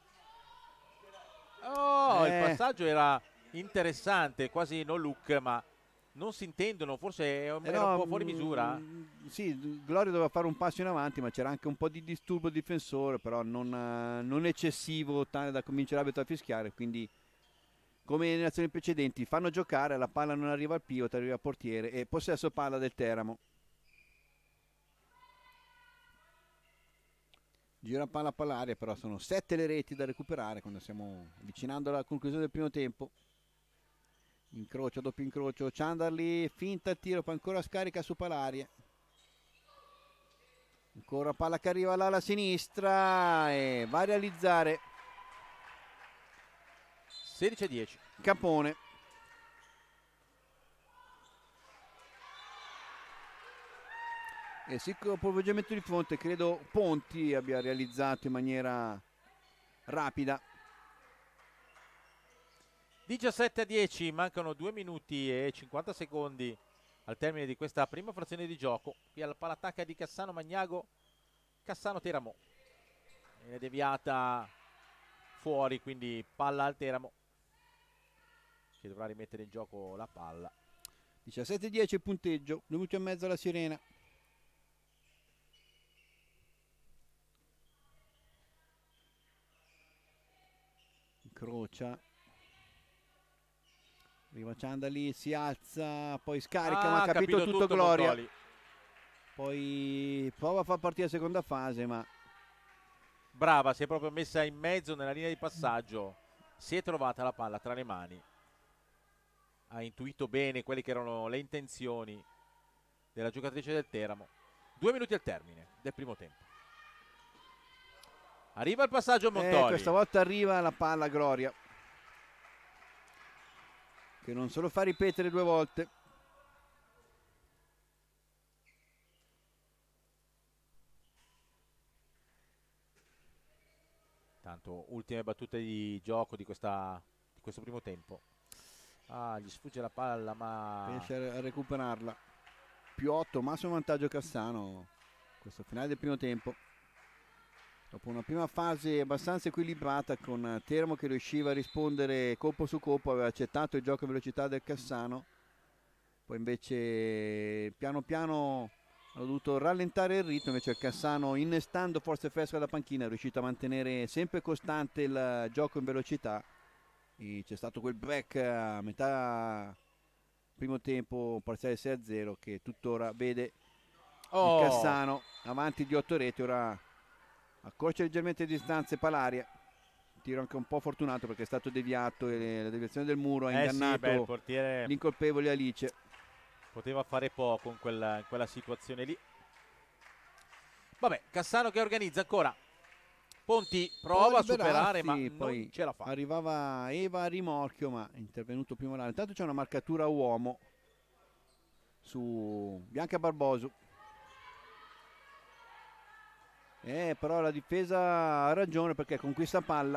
Oh, eh. il passaggio era interessante, quasi no look, ma non si intendono, forse era eh no, un po' fuori misura. Mh, sì, Gloria doveva fare un passo in avanti, ma c'era anche un po' di disturbo difensore, però non, non eccessivo, tale da cominciare l'arbitro a fischiare, quindi come nelle azioni precedenti fanno giocare, la palla non arriva al pivot, arriva al portiere e possesso palla del Teramo. Gira palla a Palaria, però sono sette le reti da recuperare quando stiamo avvicinando alla conclusione del primo tempo. incrocio, doppio incrocio, Ciandarli finta il tiro, poi ancora scarica su Palaria, ancora palla che arriva là alla sinistra e va a realizzare sedici a dieci. Capone. E sì, con appoggiamento di fronte credo Ponti abbia realizzato in maniera rapida. diciassette a dieci, mancano due minuti e cinquanta secondi al termine di questa prima frazione di gioco. Qui alla palla attacca di Cassano Magnago, Cassano Teramo. Viene deviata fuori, quindi palla al Teramo, che dovrà rimettere in gioco la palla. diciassette a dieci il punteggio, due minuti e mezzo alla sirena. Incrocia. Arriva Ciandali, si alza, poi scarica, Ah, ma ha capito, capito tutto, tutto Gloria. Montoli. Poi prova a far partire la seconda fase, ma Brava, si è proprio messa in mezzo nella linea di passaggio, si è trovata la palla tra le mani, ha intuito bene quelle che erano le intenzioni della giocatrice del Teramo. Due minuti al termine del primo tempo. Arriva il passaggio a Montoli. eh, questa volta arriva la palla Gloria, che non se lo fa ripetere due volte. Tanto ultime battute di gioco di, questa, di questo primo tempo. Ah, gli sfugge la palla, ma Riesce a recuperarla. Più otto, massimo vantaggio Cassano questo finale del primo tempo. Dopo una prima fase abbastanza equilibrata, con Teramo che riusciva a rispondere colpo su colpo, aveva accettato il gioco a velocità del Cassano, poi invece piano piano hanno dovuto rallentare il ritmo, invece il Cassano, innestando forze fresche da panchina, è riuscito a mantenere sempre costante il gioco in velocità. C'è stato quel break a metà primo tempo, parziale sei a zero, che tuttora vede oh. il Cassano avanti di otto reti. Ora accorcia leggermente le distanze Palaria, tiro anche un po' fortunato perché è stato deviato e la deviazione del muro ha eh ingannato sì, beh, il portiere l'incolpevole Alice. Poteva fare poco in quella, in quella situazione lì. Vabbè, Cassano che organizza ancora. Ponti prova a superare, ma poi non ce la fa. Arrivava Eva a rimorchio, ma è intervenuto prima là. Intanto c'è una marcatura uomo su Bianca Barboso. Eh, però la difesa ha ragione perché conquista palla.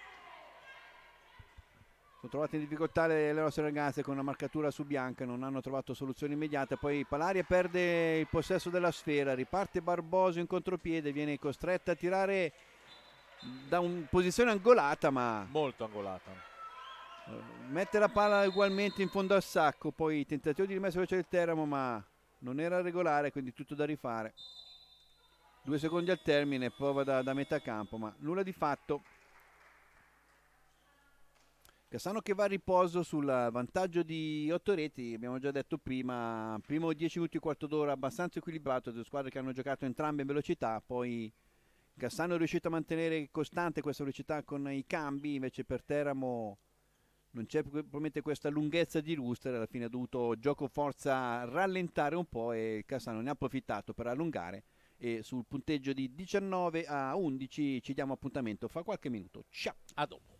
Sono trovate in difficoltà le, le nostre ragazze con una marcatura su Bianca, non hanno trovato soluzione immediata. Poi Palaria perde il possesso della sfera, riparte Barboso in contropiede, viene costretta a tirare da una posizione angolata, ma molto angolata. Mette la palla ugualmente in fondo al sacco. Poi tentativo di rimessa veloce del Teramo, ma non era regolare, quindi tutto da rifare. Due secondi al termine, prova da, da metà campo, ma nulla di fatto. Cassano che va a riposo sul vantaggio di otto reti, abbiamo già detto prima, primo dieci minuti e quarto d'ora abbastanza equilibrato, due squadre che hanno giocato entrambe in velocità. Poi Cassano è riuscito a mantenere costante questa velocità con i cambi, invece per Teramo non c'è probabilmente questa lunghezza di Rooster, alla fine ha dovuto gioco forza rallentare un po' e Cassano ne ha approfittato per allungare, e sul punteggio di diciannove a undici ci diamo appuntamento fra qualche minuto. Ciao, a dopo.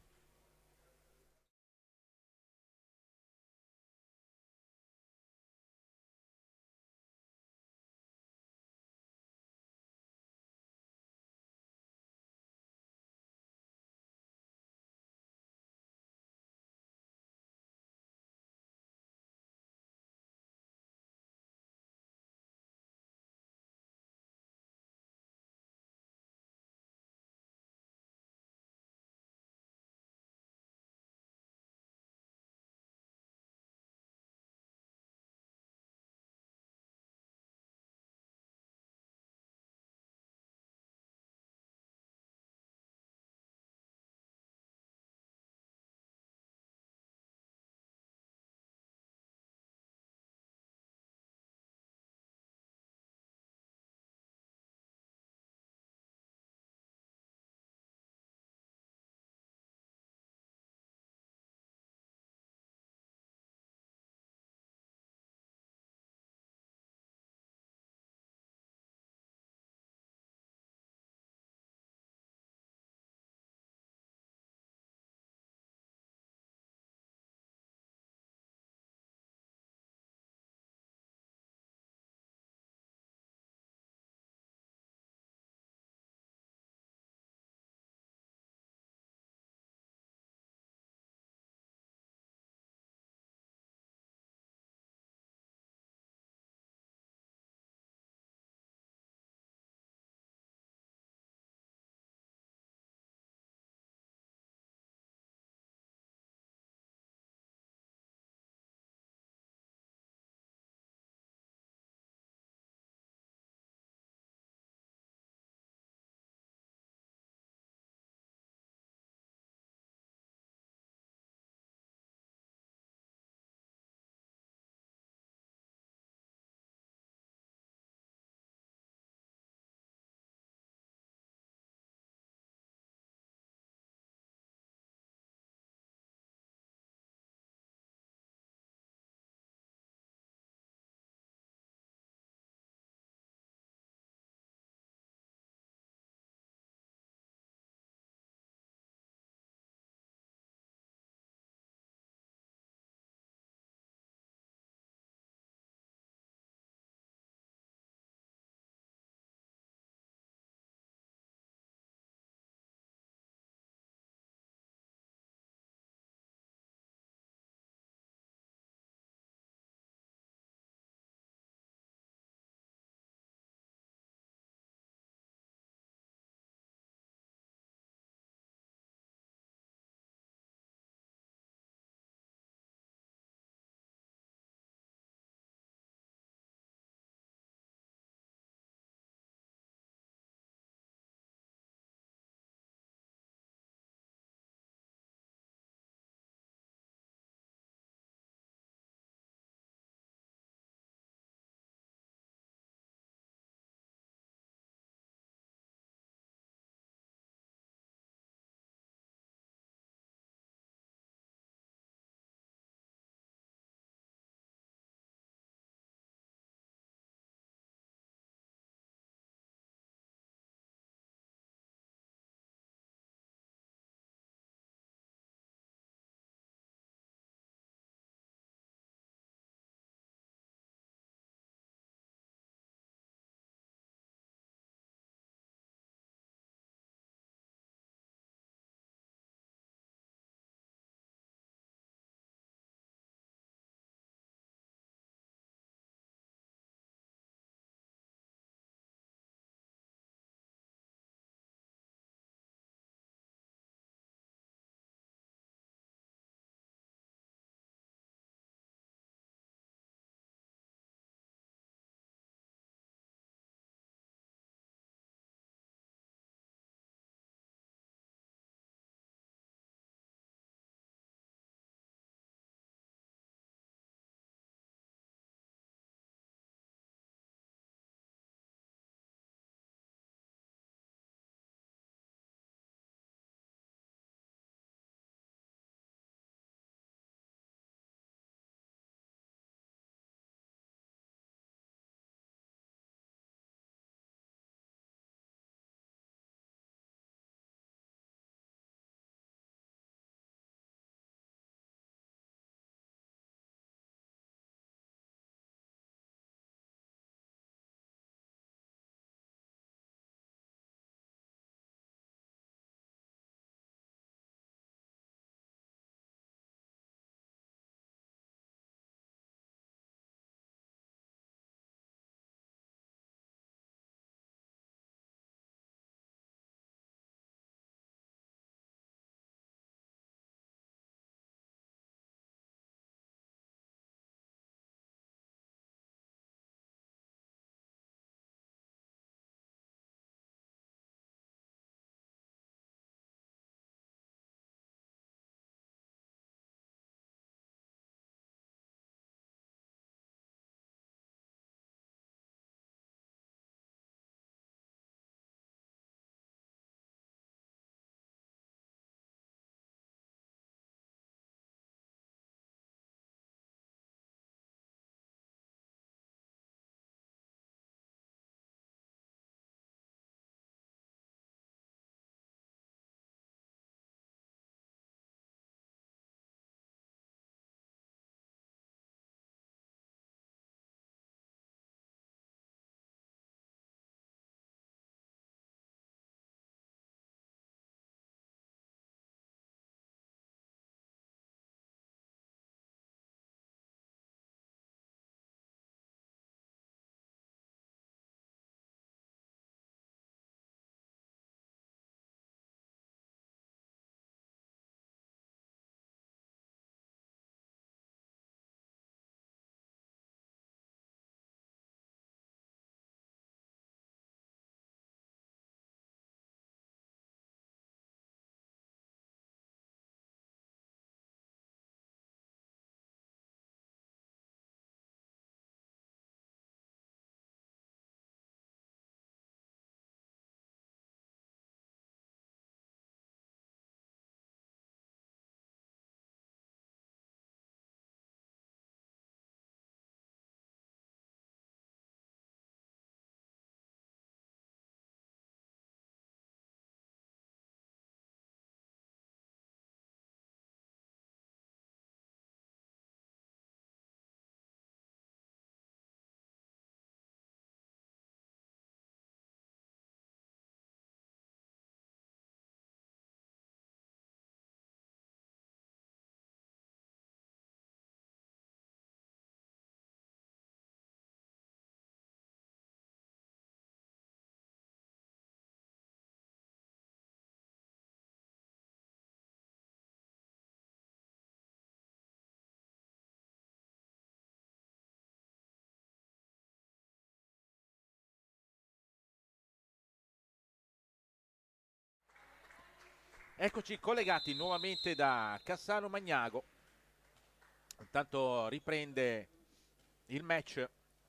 Eccoci collegati nuovamente da Cassano Magnago. Intanto riprende il match.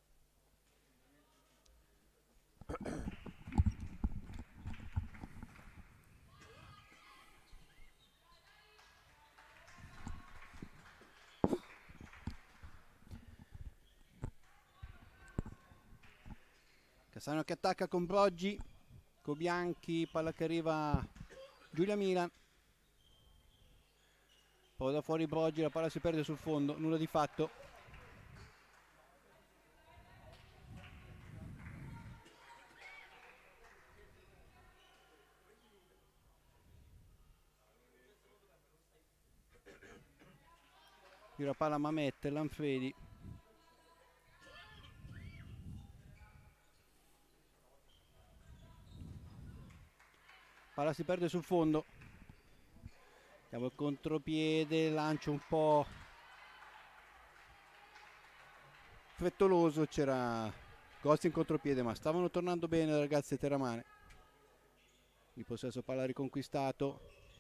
Cassano che attacca con Broggi, Cobianchi, palla che arriva Giulia Milan. Poi da fuori Broggi, la palla si perde sul fondo, nulla di fatto. Tira palla Mamette, Lanfredi. Palla si perde sul fondo. Diamo il contropiede, lancio un po' frettoloso, c'era Gozzi in contropiede, ma stavano tornando bene le ragazze teramane. Il possesso palla riconquistato.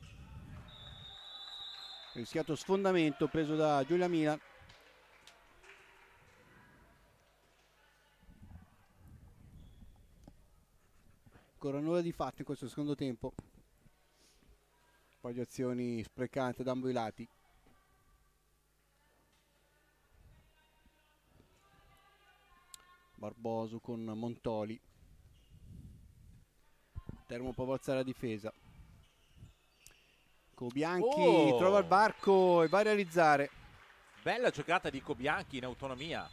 Rischiato sfondamento preso da Giulia Milan. Ancora nulla di fatto in questo secondo tempo. Poi di azioni sprecate da ambo i lati. Barboso con Montoli. Termo può alzare la difesa. Cobianchi Oh! trova il varco e va a realizzare. Bella giocata di Cobianchi in autonomia.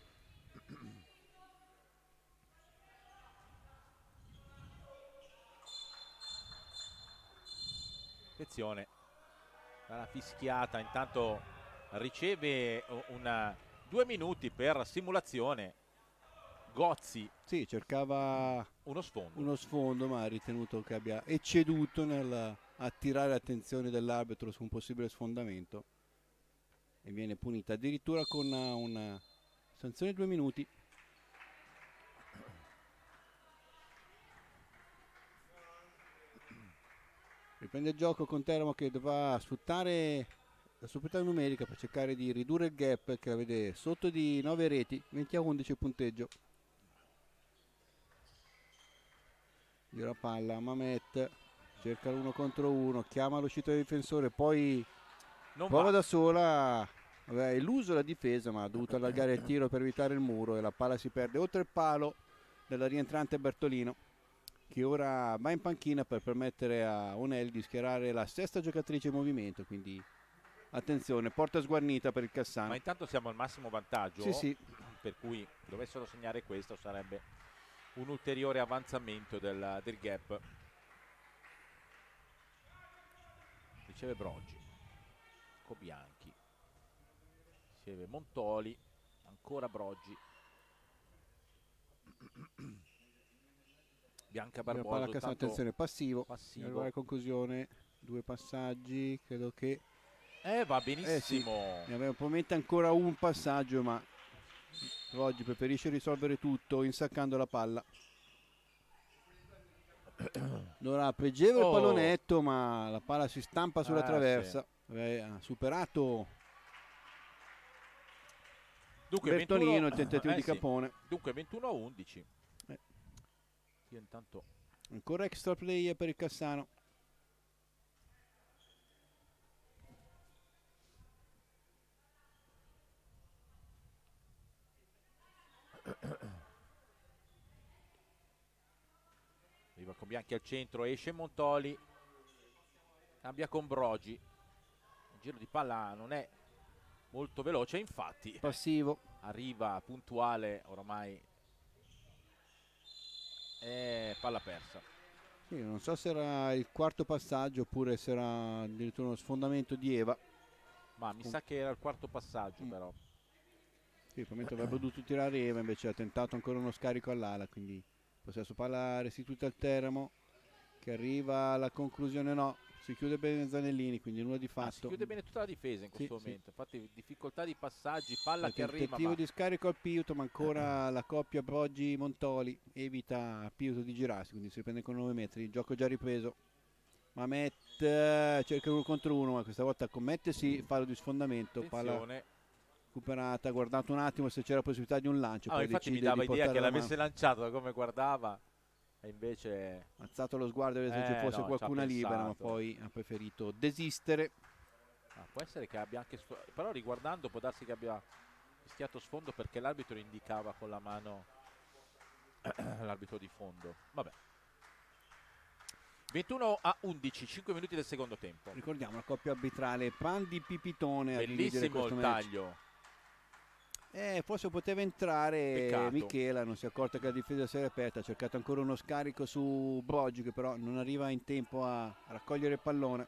Attenzione, la fischiata, intanto riceve una, due minuti per simulazione. Gozzi. Sì, cercava uno sfondo. uno sfondo, ma ha ritenuto che abbia ecceduto nel attirare l'attenzione dell'arbitro su un possibile sfondamento e viene punita addirittura con una sanzione di due minuti. Riprende il gioco con Teramo che dovrà sfruttare la superiorità numerica per cercare di ridurre il gap che la vede sotto di nove reti, venti a undici il punteggio. Gira palla, Mamet cerca l'uno contro uno, chiama l'uscita del difensore, poi Non prova va. da sola, aveva illuso la difesa ma ha dovuto allargare il tiro per evitare il muro e la palla si perde oltre il palo della rientrante Bertolino, che ora va in panchina per permettere a Onel di schierare la sesta giocatrice in movimento, quindi attenzione, porta sguarnita per il Cassano. Ma intanto siamo al massimo vantaggio, Sì, sì. per cui dovessero segnare questo sarebbe un ulteriore avanzamento del, del gap. Riceve Broggi, Cobianchi, riceve Montoli, ancora Broggi. Bianca La palla Barboso, Cassano, tanto attenzione, passivo, passivo. arriva alla conclusione, due passaggi, credo che Eh, va benissimo. Eh sì, ne aveva probabilmente ancora un passaggio, ma oggi preferisce risolvere tutto insaccando la palla. Allora, pregevole Oh. il pallonetto, ma la palla si stampa sulla Ah, traversa. Eh, ha superato Dunque, Bertolino ventuno il tentativo eh di sì. Capone. Dunque venturo a undici. Eh. Io intanto Ancora extra play per il Cassano. arriva con Bianchi al centro, esce Montoli, cambia con Broggi. Il giro di palla non è molto veloce, infatti Passivo. arriva puntuale ormai. E palla persa. Sì, non so se era il quarto passaggio oppure se era addirittura uno sfondamento di Eva. Ma mi sa che era il quarto passaggio, Mm. però. Sì, probabilmente avrebbe dovuto tirare Eva, invece ha tentato ancora uno scarico all'ala, quindi possesso palla restituita al Teramo, che arriva alla conclusione, no, si chiude bene Zanellini, quindi nulla di fatto. Ah, si chiude bene tutta la difesa in questo Sì, momento. Infatti difficoltà di passaggi, palla Il che arriva. tentativo Ma di scarico al Piuto, ma ancora la coppia Broggi-Montoli evita a Piuto di girarsi, quindi si prende con nove metri, il gioco già ripreso. Mamet eh, cerca uno contro uno, ma questa volta commette sì, fallo di sfondamento, palla Attenzione. recuperata, guardato un attimo se c'era possibilità di un lancio, Ah, poi infatti mi decide dava di idea che portare la mano. l'avesse lanciato da come guardava e invece Ha alzato lo sguardo a vedere se ci eh, fosse no, ci ha qualcuna libera, ma pensato. poi ha preferito desistere. Ah, può essere che abbia anche sf- però riguardando può darsi che abbia rischiato sfondo perché l'arbitro indicava con la mano l'arbitro di fondo. Vabbè. ventuno a undici, cinque minuti del secondo tempo. Ricordiamo la coppia arbitrale Pandi Pipitone a dirigere Bellissimo questo il match. taglio. Eh, forse poteva entrare Peccato. Michela, non si è accorta che la difesa si era aperta, ha cercato ancora uno scarico su Broggi che però non arriva in tempo a, a raccogliere il pallone.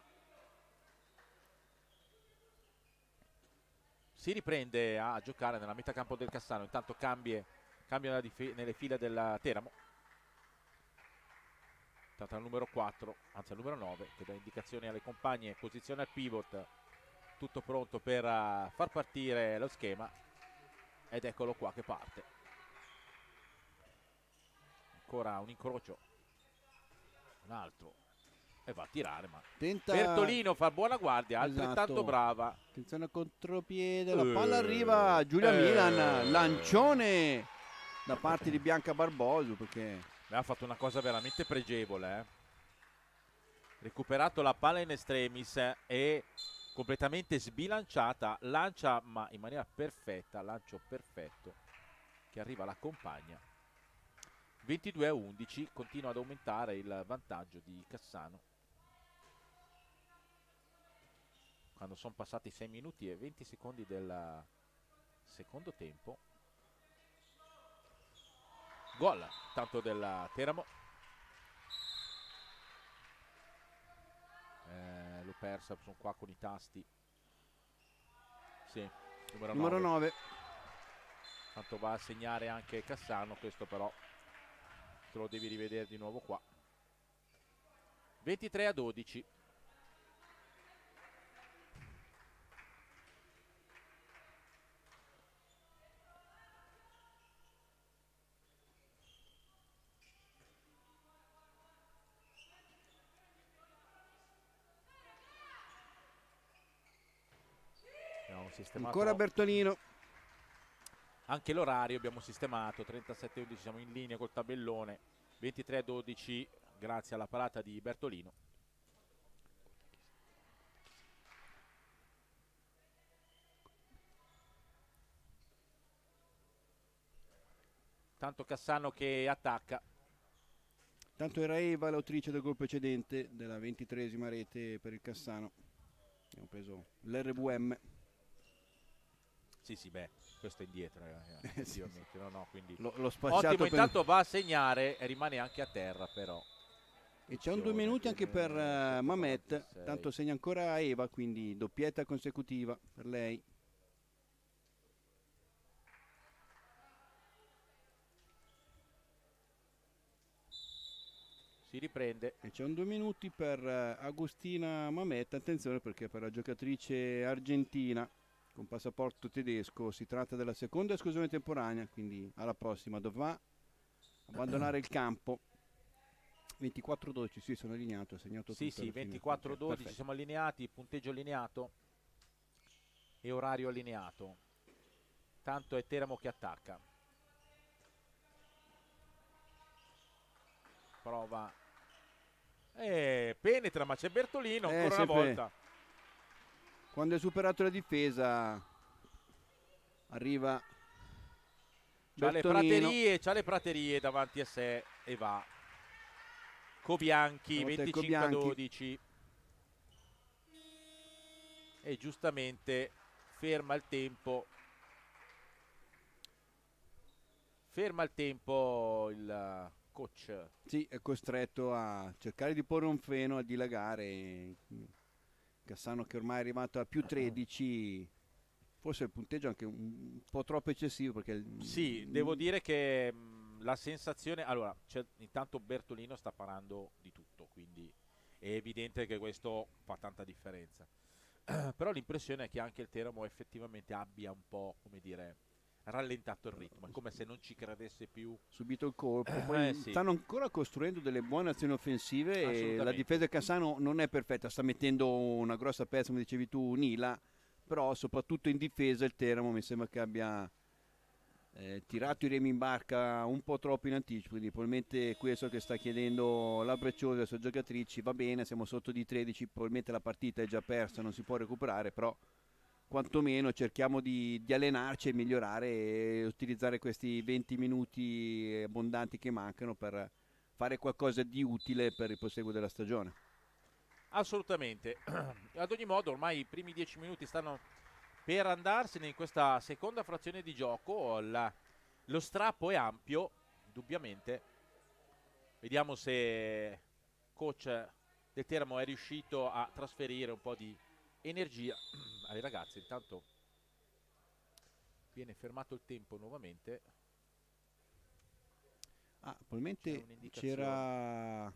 Si riprende a giocare nella metà campo del Cassano, intanto cambie, cambia nelle file del Teramo. Intanto al numero quattro, anzi al numero nove, che dà indicazioni alle compagne, posizione al pivot, tutto pronto per uh, far partire lo schema, ed eccolo qua che parte. Ancora un incrocio, un altro, e va a tirare, ma Tenta... Bertolino fa buona guardia, esatto. altrettanto brava. Attenzione al contropiede, la Eh, palla arriva a Giulia eh. Milan, lancione da parte di Bianca Barboso perché ha fatto una cosa veramente pregevole, eh. Recuperato la palla in extremis e completamente sbilanciata, lancia ma in maniera perfetta, lancio perfetto che arriva alla compagna. Ventidue a undici, continua ad aumentare il vantaggio di Cassano quando sono passati sei minuti e venti secondi del secondo tempo. Gol tanto del Teramo. Eh, l'ho persa, sono qua con i tasti. Sì, numero, numero nove. Tanto va a segnare anche Cassano, questo però te lo devi rivedere di nuovo qua. ventitré a dodici. Ancora Bertolino. Anche l'orario abbiamo sistemato, trentasette a undici, siamo in linea col tabellone. Ventitré a dodici grazie alla parata di Bertolino. Tanto Cassano che attacca. Tanto era Eva l'autrice del gol precedente della ventitreesima rete per il Cassano. Abbiamo preso l'R V M. Sì, sì, beh, questo è indietro, ragazzi. Eh, sì, sì. No, no, quindi Lo, lo spacciato ottimo, per... intanto va a segnare e rimane anche a terra, però. E c'è un due minuti anche per uh, Mamet, tanto segna ancora Eva, quindi doppietta consecutiva per lei. Si riprende. E c'è un due minuti per uh, Agustina Mamet, attenzione perché per la giocatrice argentina con passaporto tedesco si tratta della seconda esclusione temporanea, quindi alla prossima dovrà abbandonare il campo. ventiquattro dodici, sì, sono allineato, ho segnato sì, tutto. Sì, ventiquattro dodici, siamo allineati, punteggio allineato e orario allineato. Tanto è Teramo che attacca. Prova. E penetra, ma c'è Bertolino eh, ancora una volta. Quando è superato la difesa arriva c'ha le praterie, c'ha le praterie davanti a sé e va. Cobianchi, venticinque a dodici. E giustamente ferma il tempo. Ferma il tempo il coach. Sì, è costretto a cercare di porre un freno, a dilagare. Cassano che ormai è arrivato a più tredici, forse il punteggio è anche un po' troppo eccessivo perché... Sì, devo dire che mh, la sensazione... Allora, intanto Bertolino sta parando di tutto, quindi è evidente che questo fa tanta differenza. Però l'impressione è che anche il Teramo effettivamente abbia un po', come dire, rallentato il ritmo, è come se non ci credesse più. Subito il colpo, poi Eh, sì. stanno ancora costruendo delle buone azioni offensive e la difesa del Cassano non è perfetta, sta mettendo una grossa pezza, come dicevi tu, Nila, però soprattutto in difesa il Teramo mi sembra che abbia eh, tirato i remi in barca un po' troppo in anticipo, quindi probabilmente questo che sta chiedendo la Brecciosa alle sue giocatrici. Va bene, siamo sotto di tredici, probabilmente la partita è già persa, non si può recuperare, però quantomeno cerchiamo di, di allenarci e migliorare e utilizzare questi venti minuti abbondanti che mancano per fare qualcosa di utile per il proseguo della stagione. Assolutamente. Ad ogni modo ormai i primi dieci minuti stanno per andarsene in questa seconda frazione di gioco. La, lo strappo è ampio, indubbiamente. Vediamo se coach del Teramo è riuscito a trasferire un po' di energia ai ragazzi. Intanto viene fermato il tempo nuovamente. Ah, probabilmente c'era...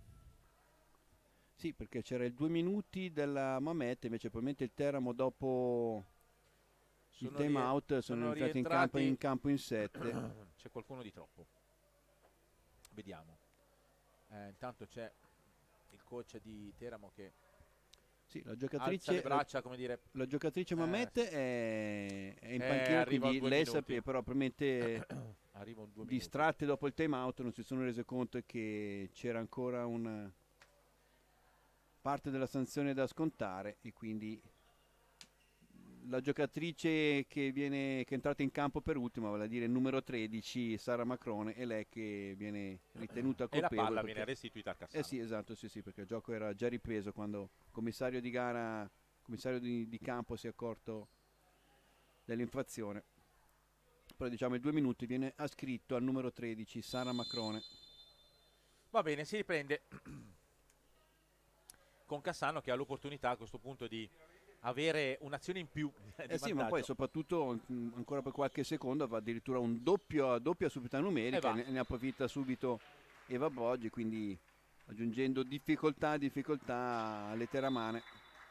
Sì, perché c'era il due minuti della Mamet, invece probabilmente il Teramo dopo il Sono time out sono, sono entrati in campo, in campo in sette. C'è qualcuno di troppo. Vediamo. Eh, intanto c'è il coach di Teramo che sì, la giocatrice, alza le braccia, come dire. La giocatrice Mamet eh, sì. è, è in eh, panchina, quindi lei sapeva, però probabilmente distratte dopo il time out non si sono rese conto che c'era ancora una parte della sanzione da scontare e quindi la giocatrice che, viene, che è entrata in campo per ultima, vale a dire il numero tredici, Sara Macrone, è lei che viene ritenuta colpevole. E la palla perché, viene restituita al Cassano. Eh sì, esatto, sì, sì, perché il gioco era già ripreso quando il commissario di gara, il commissario di, di campo si è accorto dell'infrazione. Però diciamo i due minuti viene ascritto al numero tredici, Sara Macrone. Va bene, si riprende con Cassano che ha l'opportunità a questo punto di avere un'azione in più di eh sì, vantaggio. ma poi soprattutto ancora per qualche secondo va addirittura un doppio, doppia subita numerica, ne, ne approfitta subito Eva Boggi, quindi aggiungendo difficoltà difficoltà alle teramane.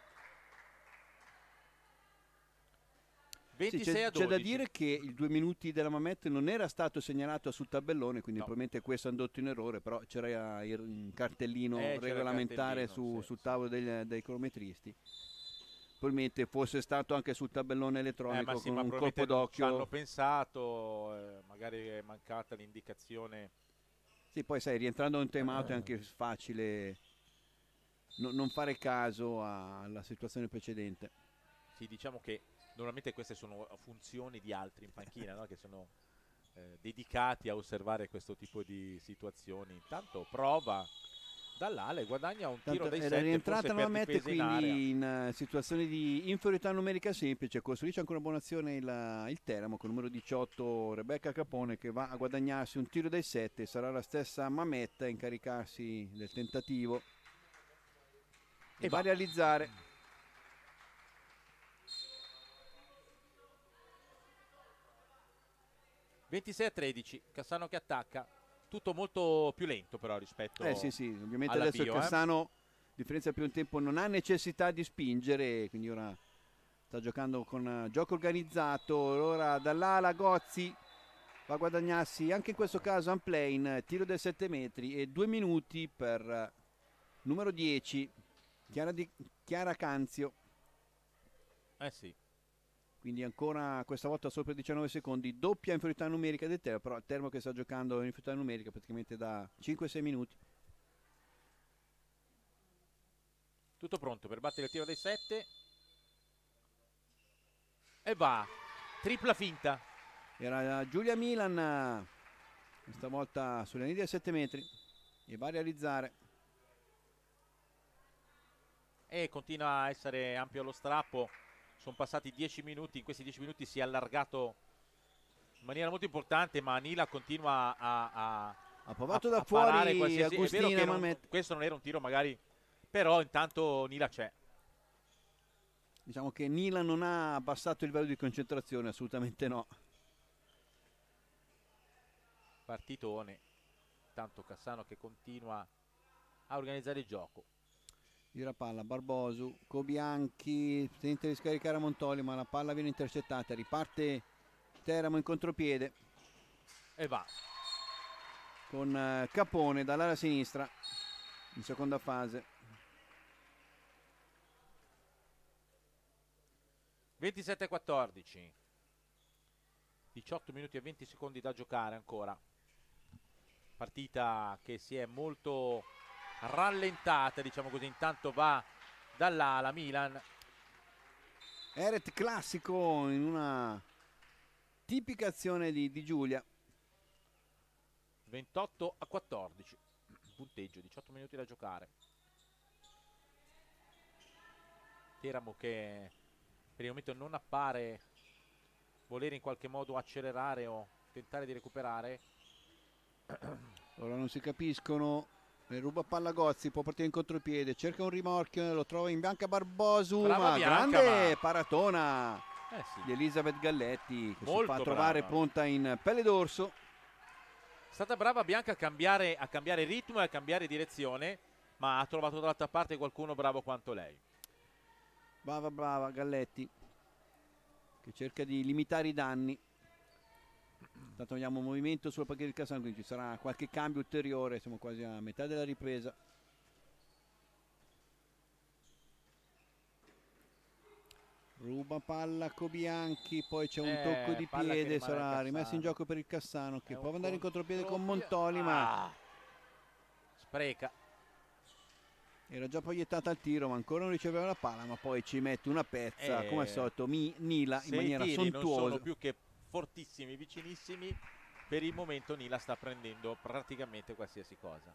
Sì, c'è, c'è da dire che il due minuti della Mamet non era stato segnalato sul tabellone, quindi no. Probabilmente questo ha indotto in errore, però c'era un cartellino eh, regolamentare cartellino, su, sì, sul sì. tavolo dei, dei cronometristi. Probabilmente fosse stato anche sul tabellone elettronico eh, ma sì, con ma un colpo d'occhio. Ci hanno pensato, eh, magari è mancata l'indicazione. Sì, poi sai, rientrando in time out è anche facile no, non fare caso alla situazione precedente. Sì, diciamo che normalmente queste sono funzioni di altri in panchina, no? Che sono eh, dedicati a osservare questo tipo di situazioni. Intanto prova dall'ala, guadagna un tiro dai sette, rientrata nuovamente, quindi in, in uh, situazione di inferiorità numerica semplice. Costruisce ancora una buona azione il, il Teramo con il numero diciotto Rebecca Capone, che va a guadagnarsi un tiro dai sette. Sarà la stessa Mamet a incaricarsi del tentativo e, e va a realizzare. ventisei a tredici, Cassano che attacca. Tutto molto più lento però rispetto eh sì sì ovviamente adesso il Cassano eh? differenza più un tempo non ha necessità di spingere, quindi ora sta giocando con uh, gioco organizzato. Ora dall'ala Gozzi va a guadagnarsi anche in questo caso un play in tiro del sette metri e due minuti per uh, numero dieci Chiara, di, Chiara Canzio. Eh sì, quindi ancora questa volta sopra diciannove secondi, doppia inferiorità numerica del Teramo, però il Teramo che sta giocando in inferiorità numerica praticamente da cinque sei minuti. Tutto pronto per battere il tiro dei sette e va, tripla finta. Era Giulia Milan questa volta sulla linea dei sette metri e va a realizzare. E continua a essere ampio lo strappo. Sono passati dieci minuti, in questi dieci minuti si è allargato in maniera molto importante, ma Nila continua a, a, ha provato a, da a fuori qualsiasi... Agustina, è vero che non, questo non era un tiro magari, però intanto Nila c'è. Diciamo che Nila non ha abbassato il livello di concentrazione, assolutamente no. Partitone, tanto Cassano che continua a organizzare il gioco. Gira palla, Barbosu, Cobianchi tenta di scaricare a Montoli, ma la palla viene intercettata, riparte Teramo in contropiede e va con uh, Capone dall'area sinistra in seconda fase. ventisette a quattordici, diciotto minuti e venti secondi da giocare ancora. Partita che si è molto rallentata, diciamo così. Intanto va dall'ala Milan. Eret classico in una tipica azione di, di Giulia. ventotto a quattordici, punteggio, diciotto minuti da giocare. Teramo che per il momento non appare volere in qualche modo accelerare o tentare di recuperare. Ora non si capiscono. Ruba palla Gozzi, può partire in contropiede, cerca un rimorchio, lo trova in bianca Barbosu, brava ma Bianca, grande ma... paratona eh sì. di Elisabeth Galletti che Molto si fa trovare brava. punta in pelle d'orso. È stata brava Bianca a cambiare, a cambiare ritmo e a cambiare direzione, ma ha trovato dall'altra parte qualcuno bravo quanto lei. Brava, brava Galletti che cerca di limitare i danni. Intanto vediamo un movimento sul pacchetto del Cassano, quindi ci sarà qualche cambio ulteriore, siamo quasi a metà della ripresa. Ruba palla Cobianchi, poi c'è un eh, tocco di piede, sarà rimesso in gioco per il Cassano che può andare in contropiede con Montoli, ah. ma spreca. Era già proiettata al tiro, ma ancora non riceveva la palla, ma poi ci mette una pezza, eh, come al solito, Mi, Nila in maniera tiri sontuosa. Non sono più che fortissimi, vicinissimi. Per il momento Nila sta prendendo praticamente qualsiasi cosa.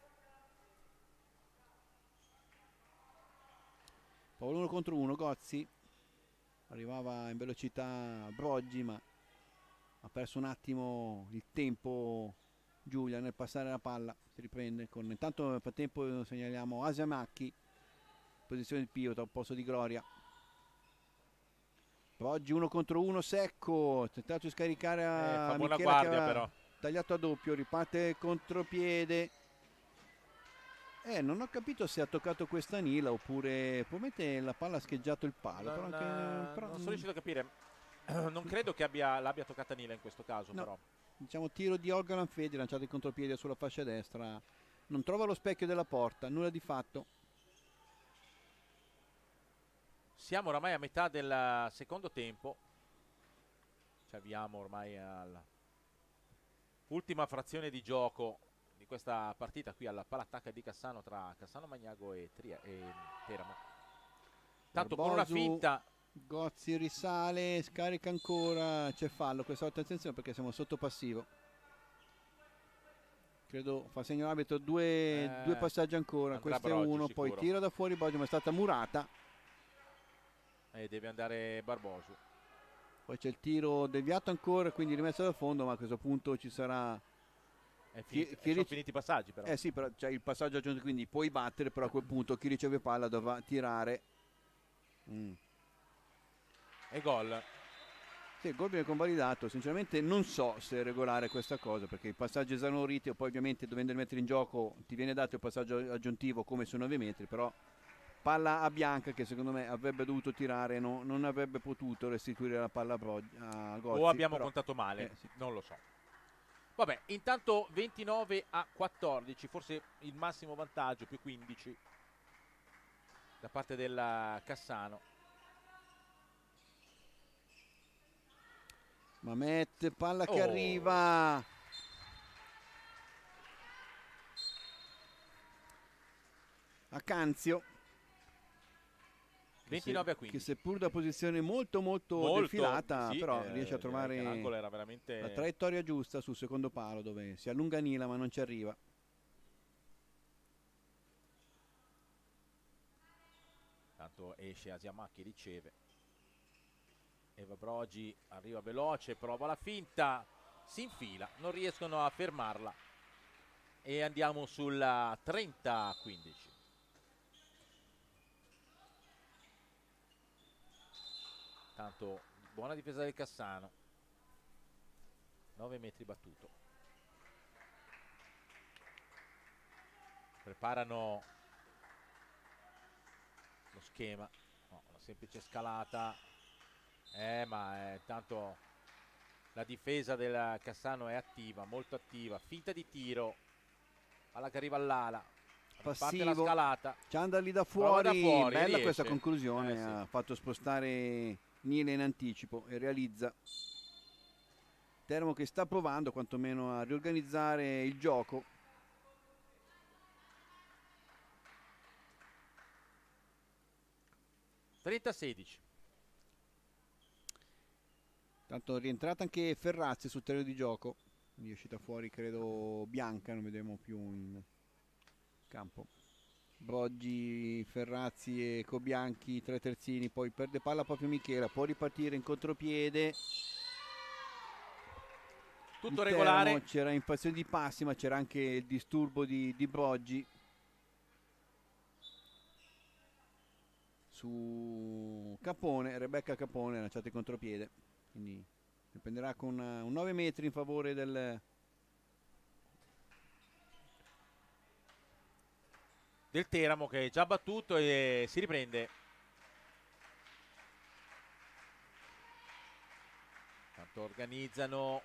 Poi uno contro uno, Gozzi. Arrivava in velocità Broggi, ma ha perso un attimo il tempo Giulia nel passare la palla. Si riprende con, intanto nel frattempo segnaliamo Asia Macchi, posizione di pivot al posto di Gloria. Broggi uno contro uno secco, ha tentato di scaricare a eh, buona Michela, guardia però tagliato a doppio, riparte contropiede. Eh, non ho capito se ha toccato questa Nila oppure probabilmente la palla ha scheggiato il palo. Non, però anche, però, non sono riuscito a capire. Non credo che abbia, l'abbia toccata Nila in questo caso, no. però. Diciamo tiro di Olga Lanfedi lanciato in contropiede sulla fascia destra. Non trova lo specchio della porta, nulla di fatto. Siamo oramai a metà del secondo tempo. Ci avviamo ormai all'ultima frazione di gioco di questa partita qui alla palattacca di Cassano tra Cassano Magnago e, Tria e Teramo. Tanto con una finta Gozzi risale, scarica ancora, c'è fallo questa volta, attenzione perché siamo sotto passivo. Credo fa segno l'arbitro due, eh, due passaggi ancora, questo è uno, sicuro. Poi tira da fuori Boggio, ma è stata murata. E deve andare Barbosu. Poi c'è il tiro deviato ancora, quindi rimesso dal fondo, ma a questo punto ci sarà... È finito, chi, chi sono finiti i passaggi però. Eh sì, però c'è il passaggio aggiunto, quindi puoi battere, però a quel punto chi riceve palla dovrà tirare. Mm. E gol. Sì, il gol viene convalidato. Sinceramente non so se è regolare questa cosa, perché i passaggi esauriti, e poi ovviamente dovendo mettere in gioco ti viene dato il passaggio aggiuntivo come su nove metri, però palla a Bianca che secondo me avrebbe dovuto tirare, no, non avrebbe potuto restituire la palla a, a Gozzi. O abbiamo però, contato male, eh, sì. Non lo so. Vabbè, intanto ventinove a quattordici, forse il massimo vantaggio, più quindici da parte del Cassano. Mamet, palla che oh. arriva a Canzio, ventinove a quindici, che seppur da posizione molto molto, molto defilata, sì, però eh, riesce a trovare era veramente... la traiettoria giusta sul secondo palo, dove si allunga Nila ma non ci arriva. Tanto esce Asiamacchi, riceve. Eva Brogi arriva veloce, prova la finta, si infila, non riescono a fermarla e andiamo sulla trenta a quindici. Tanto buona difesa del Cassano, nove metri battuto. Preparano lo schema, no, una semplice scalata. Eh, ma eh, tanto La difesa del Cassano è attiva, molto attiva, finta di tiro, palla che arriva all'ala, parte la scalata, Ciandarli da fuori, da fuori bella riesce. Questa conclusione, eh, sì. ha fatto spostare Nile in anticipo e realizza. Teramo che sta provando quantomeno a riorganizzare il gioco. trenta a sedici. Tanto è rientrata anche Ferrazzi sul terreno di gioco, quindi è uscita fuori credo Bianca, non vediamo più in campo. Broggi, Ferrazzi e Cobianchi, tre terzini, poi perde palla proprio Michela, può ripartire in contropiede. Tutto regolare. C'era infrazione di passi, ma c'era anche il disturbo di, di Broggi su Capone, Rebecca Capone lanciata in contropiede, quindi prenderà con un nove metri in favore del del Teramo, che è già battuto e si riprende. Tanto organizzano,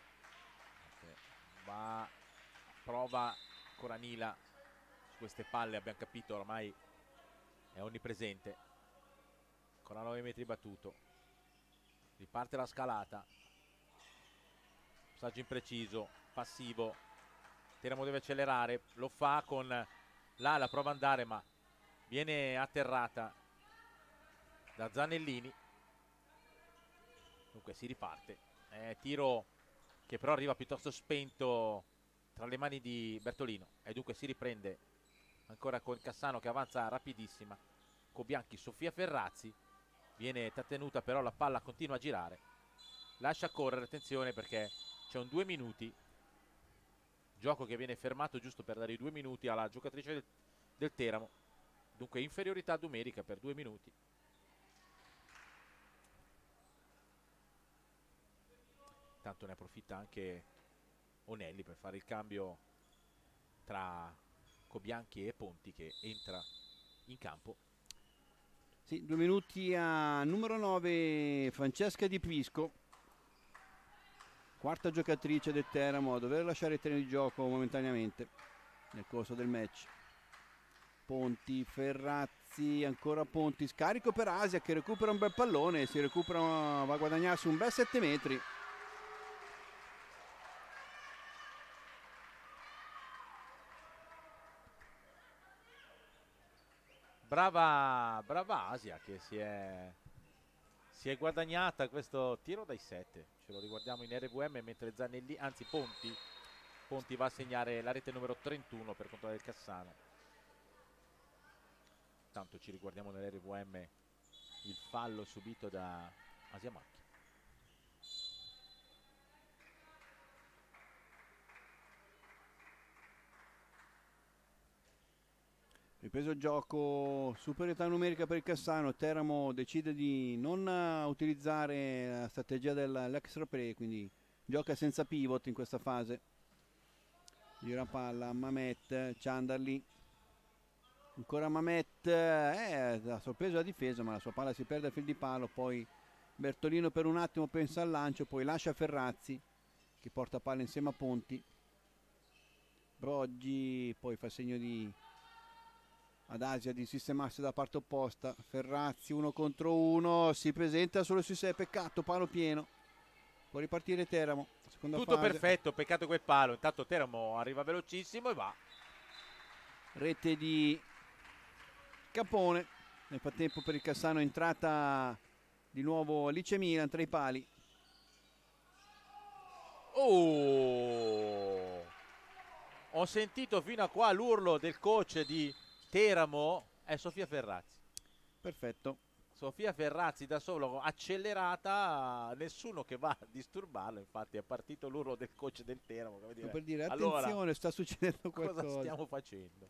va, prova Coranila su queste palle, abbiamo capito ormai è onnipresente. Ancora nove metri battuto, riparte la scalata, passaggio impreciso, passivo, Teramo deve accelerare, lo fa con l'ala, prova ad andare ma viene atterrata da Zanellini. Dunque si riparte, eh, tiro che però arriva piuttosto spento tra le mani di Bertolino, e dunque si riprende ancora con Cassano che avanza rapidissima, Cobianchi, Sofia Ferrazzi, viene trattenuta però la palla continua a girare, lascia correre, attenzione perché c'è un due minuti, gioco che viene fermato giusto per dare i due minuti alla giocatrice del, del Teramo, dunque inferiorità numerica per due minuti. Tanto ne approfitta anche Onelli per fare il cambio tra Cobianchi e Ponti, che entra in campo. Sì, due minuti a numero nove Francesca Di Prisco, quarta giocatrice del Teramo a dover lasciare il terreno di gioco momentaneamente nel corso del match. Ponti, Ferrazzi, ancora Ponti, scarico per Asia che recupera un bel pallone, si recupera, va a guadagnarsi un bel sette metri. Brava, brava Asia che si è, si è guadagnata questo tiro dai sette, ce lo riguardiamo in R V M mentre Zanelli, anzi Ponti, Ponti va a segnare la rete numero trentuno per conto del Cassano. Tanto ci riguardiamo nell'R V M il fallo subito da Asia Macchi. Ripreso il gioco, superiorità numerica per il Cassano, Teramo decide di non utilizzare la strategia dell'extra play, quindi gioca senza pivot in questa fase. Gira palla, Mamet, Ciandarli, ancora Mamet, eh, ha sorpreso la difesa ma la sua palla si perde al fil di palo, poi Bertolino per un attimo pensa al lancio, poi lascia Ferrazzi che porta palla insieme a Ponti. Broggi poi fa segno di ad Asia di sistemarsi da parte opposta, Ferrazzi uno contro uno, si presenta solo sui sei, peccato, palo pieno, può ripartire Teramo, seconda tutto fase. Perfetto, peccato quel palo, intanto Teramo arriva velocissimo e va. Rete di Capone, nel frattempo per il Cassano è entrata di nuovo Alice Milan tra i pali. Oh! Ho sentito fino a qua l'urlo del coach di Teramo, è Sofia Ferrazzi. Perfetto. Sofia Ferrazzi da solo, accelerata, nessuno che va a disturbarlo, infatti è partito l'urlo del coach del Teramo. Come dire, per dire, allora, attenzione, sta succedendo qualcosa. Cosa stiamo facendo?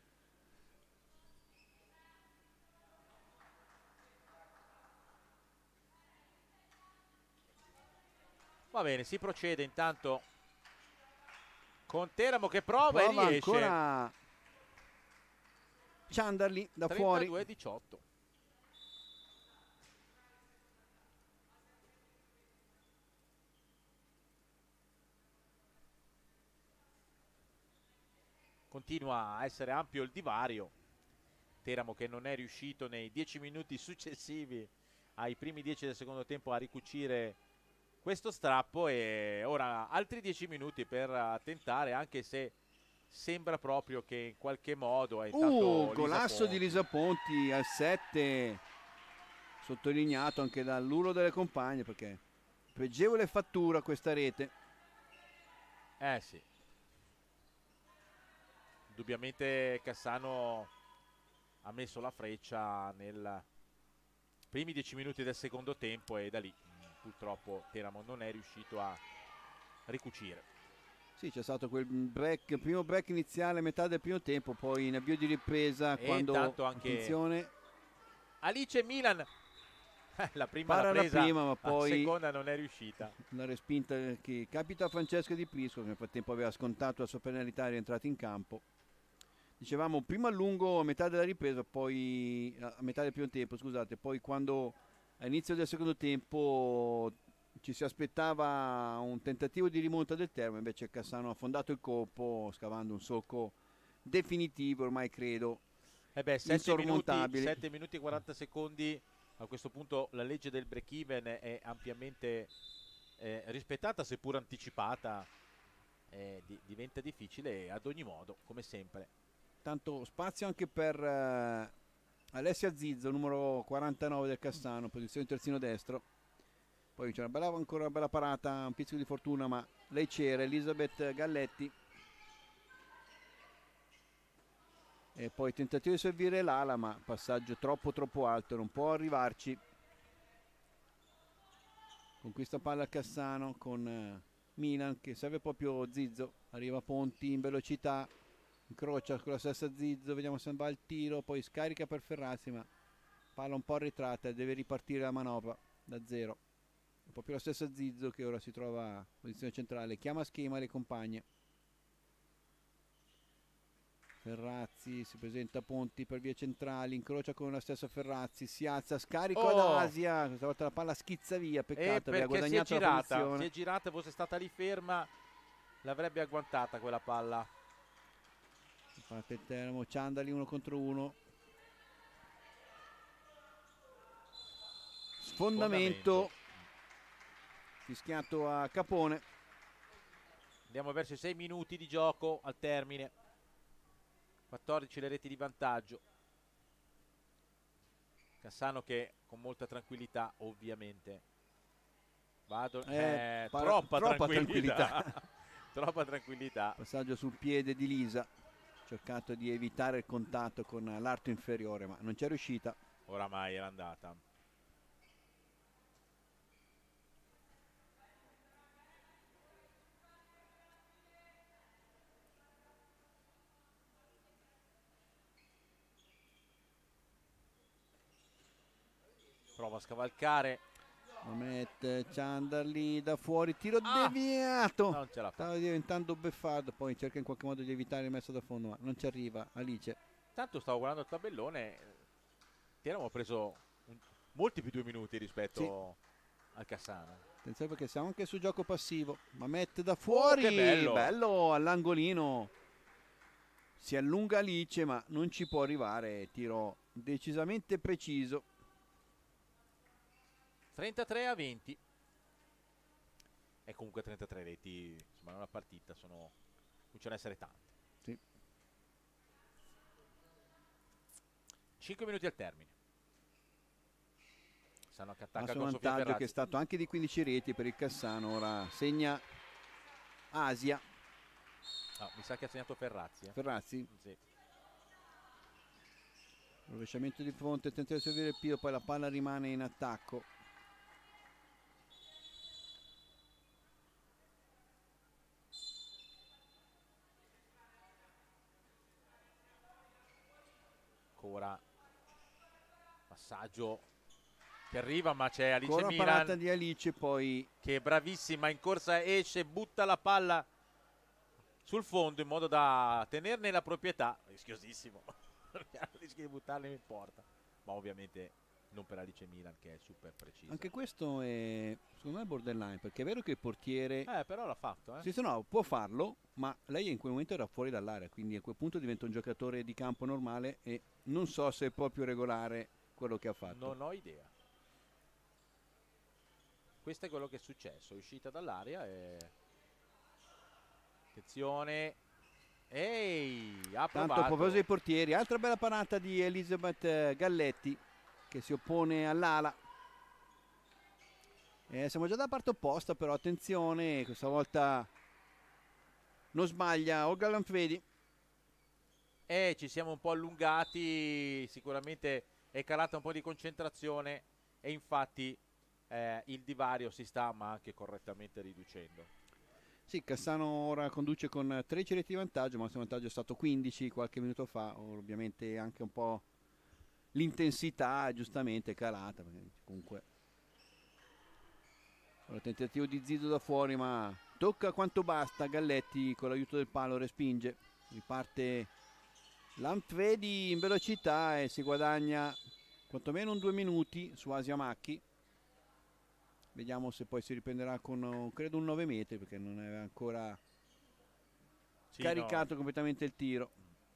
Va bene, si procede intanto con Teramo che prova, prova e riesce. Ancora Ciandarli da fuori. trentadue a diciotto. continua a essere ampio il divario. Teramo che non è riuscito nei dieci minuti successivi ai primi dieci del secondo tempo a ricucire questo strappo, e ora altri dieci minuti per tentare, anche se sembra proprio che in qualche modo è intanto uh, Lisa golasso Ponti. di Lisa Ponti al sette, sottolineato anche dall'urlo delle compagne, perché pregevole fattura questa rete. Eh sì, indubbiamente Cassano ha messo la freccia nei primi dieci minuti del secondo tempo, e da lì purtroppo Teramo non è riuscito a ricucire. Sì, c'è stato quel break, primo break iniziale a metà del primo tempo, poi in avvio di ripresa, E quando intanto anche attenzione, Alice Milan la prima para l'ha la presa, prima, ma poi la seconda non è riuscita. la respinta che capita a Francesca Di Prisco, che nel frattempo aveva scontato la sua penalità e è rientrata in campo. Dicevamo prima a lungo a metà della ripresa, poi a metà del primo tempo, scusate, poi quando all'inizio del secondo tempo ci si aspettava un tentativo di rimonta del Teramo, invece Cassano ha affondato il colpo scavando un solco definitivo, ormai credo Eh beh, sette minuti, insormontabile. sette minuti e quaranta secondi, a questo punto la legge del break even è ampiamente eh, rispettata, seppur anticipata, eh, di, diventa difficile ad ogni modo, come sempre. Tanto spazio anche per eh, Alessia Zizzo, numero quarantanove del Cassano, posizione terzino destro. Poi c'è una bella, ancora una bella parata, un pizzico di fortuna, ma lei c'era, Elisabeth Galletti. E poi tentativo di servire l'ala, ma passaggio troppo troppo alto, non può arrivarci. Conquista palla al Cassano con eh, Milan, che serve proprio Zizzo. Arriva Ponti in velocità, incrocia con la stessa Zizzo, vediamo se va il tiro, poi scarica per Ferrazzi, ma palla un po' arretrata e deve ripartire la manovra da zero. È proprio la stessa Zizzo che ora si trova a posizione centrale, chiama schema le compagne. Ferrazzi si presenta a Ponti per vie centrali, incrocia con la stessa Ferrazzi, si alza, scarico Oh! ad Asia, questa volta la palla schizza via, E peccato, aveva perché si è guadagnato la girata, posizione. si è girata, fosse stata lì ferma l'avrebbe agguantata quella palla. Parte il Teramo, Ciandali uno contro uno. Sfondamento, fischiato a Capone. Andiamo verso i sei minuti di gioco al termine, quattordici le reti di vantaggio. Cassano che con molta tranquillità, ovviamente, vado, Eh, eh, para- troppa, troppa tranquillità, tranquillità. troppa tranquillità. Passaggio sul piede di Lisa, cercato di evitare il contatto con l'arto inferiore, ma non c'è riuscita. Oramai era andata. Prova a scavalcare. Mamet, Ciandarli da fuori, tiro Ah! deviato. Non ce la fa. Stava diventando beffardo, poi cerca in qualche modo di evitare il messo da fondo, ma non ci arriva. Alice. Tanto stavo guardando il tabellone, Teramo ha preso un, molti più due minuti rispetto Sì. al Cassano. Attenzione perché siamo anche su gioco passivo. Mamet da fuori, Oh, che bello. bello all'angolino. Si allunga Alice, ma non ci può arrivare. Tiro decisamente preciso. trentatré a venti. E comunque trentatré reti, insomma, in una partita sono, cominciano ad essere tante. Sì. cinque minuti al termine. Sanno che attacca Passa con un Sofia vantaggio Ferrazzi. che è stato anche di quindici reti per il Cassano. Ora segna Asia. Ah, mi sa che ha segnato Ferrazzi. Eh. Ferrazzi. Sì. Rovesciamento di fronte, tentativo di servire il Pio, poi la palla rimane in attacco. Ancora passaggio che arriva, ma c'è Alice Ancora Milan parata di Alice, poi che è bravissima, in corsa esce, butta la palla sul fondo in modo da tenerne la proprietà. Rischiosissimo. Rischia di buttarla in porta, ma ovviamente non per Alice Milan che è super precisa. Anche questo è secondo me borderline, perché è vero che il portiere Eh, però l'ha fatto, eh. sì, se no, può farlo, ma lei in quel momento era fuori dall'area, quindi a quel punto diventa un giocatore di campo normale e non so se è proprio regolare quello che ha fatto. Non ho idea. Questo è quello che è successo, è uscita dall'area e... Attenzione. Ehi, ha provato. Tanto a proposito dei portieri, altra bella parata di Elisabeth Galletti che si oppone all'ala. Eh, siamo già da parte opposta, però attenzione, questa volta non sbaglia Olga Lanfredi. E ci siamo un po' allungati, sicuramente è calata un po' di concentrazione e infatti eh, il divario si sta ma anche correttamente riducendo. Sì, Cassano ora conduce con tredici reti di vantaggio, ma il suo vantaggio è stato quindici qualche minuto fa, ovviamente anche un po' l'intensità giustamente è calata, perché comunque il tentativo di Zizzo da fuori, ma tocca quanto basta, Galletti con l'aiuto del palo respinge, riparte Lanfredi in velocità e si guadagna quantomeno un due minuti su Asia Macchi. Vediamo se poi si riprenderà con credo un nove metri, perché non aveva ancora sì, caricato no. completamente il tiro.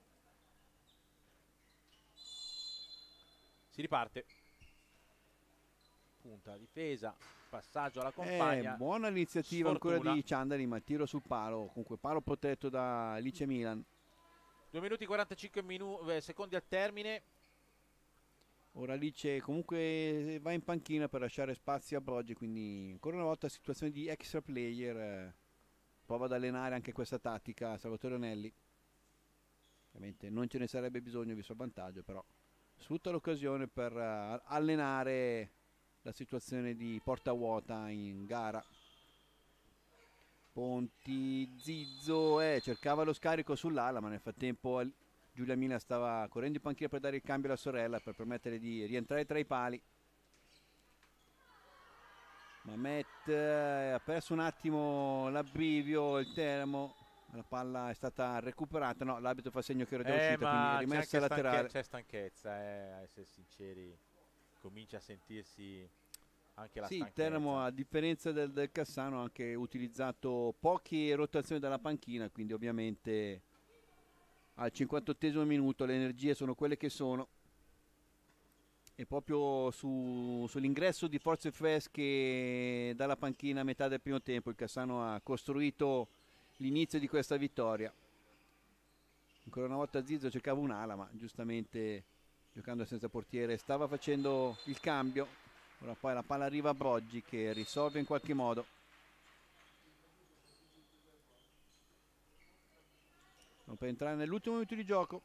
Si riparte. Punta difesa, passaggio alla compagna. Eh, buona l'iniziativa ancora di Ciandali, ma tiro sul palo, comunque palo protetto da Alice Milan. due minuti e quarantacinque minu eh, secondi al termine. Ora Alice comunque va in panchina per lasciare spazio a Broggi, quindi ancora una volta situazione di extra player. Eh, prova ad allenare anche questa tattica Salvatore Onelli. Ovviamente non ce ne sarebbe bisogno visto il vantaggio, però sfrutta l'occasione per uh, allenare la situazione di porta vuota in gara. Ponti, Zizzo, eh, cercava lo scarico sull'ala, ma nel frattempo Giulia Mina stava correndo in panchina per dare il cambio alla sorella, per permettere di rientrare tra i pali. Mamet eh, ha perso un attimo l'abbrivio, il termo, la palla è stata recuperata, no, l'arbitro fa segno che era già eh, uscita, quindi è rimessa laterale. C'è stanchezza, eh, a essere sinceri, comincia a sentirsi anche la sì, stanchezza. Il Teramo, a differenza del, del Cassano, ha anche utilizzato poche rotazioni dalla panchina, quindi ovviamente al cinquantottesimo minuto le energie sono quelle che sono. E proprio su, sull'ingresso di forze fresche dalla panchina a metà del primo tempo il Cassano ha costruito l'inizio di questa vittoria. Ancora una volta Zizzo cercava un'ala, ma giustamente giocando senza portiere stava facendo il cambio. Ora poi la palla arriva a Broggi che risolve in qualche modo. Per entrare nell'ultimo minuto di gioco.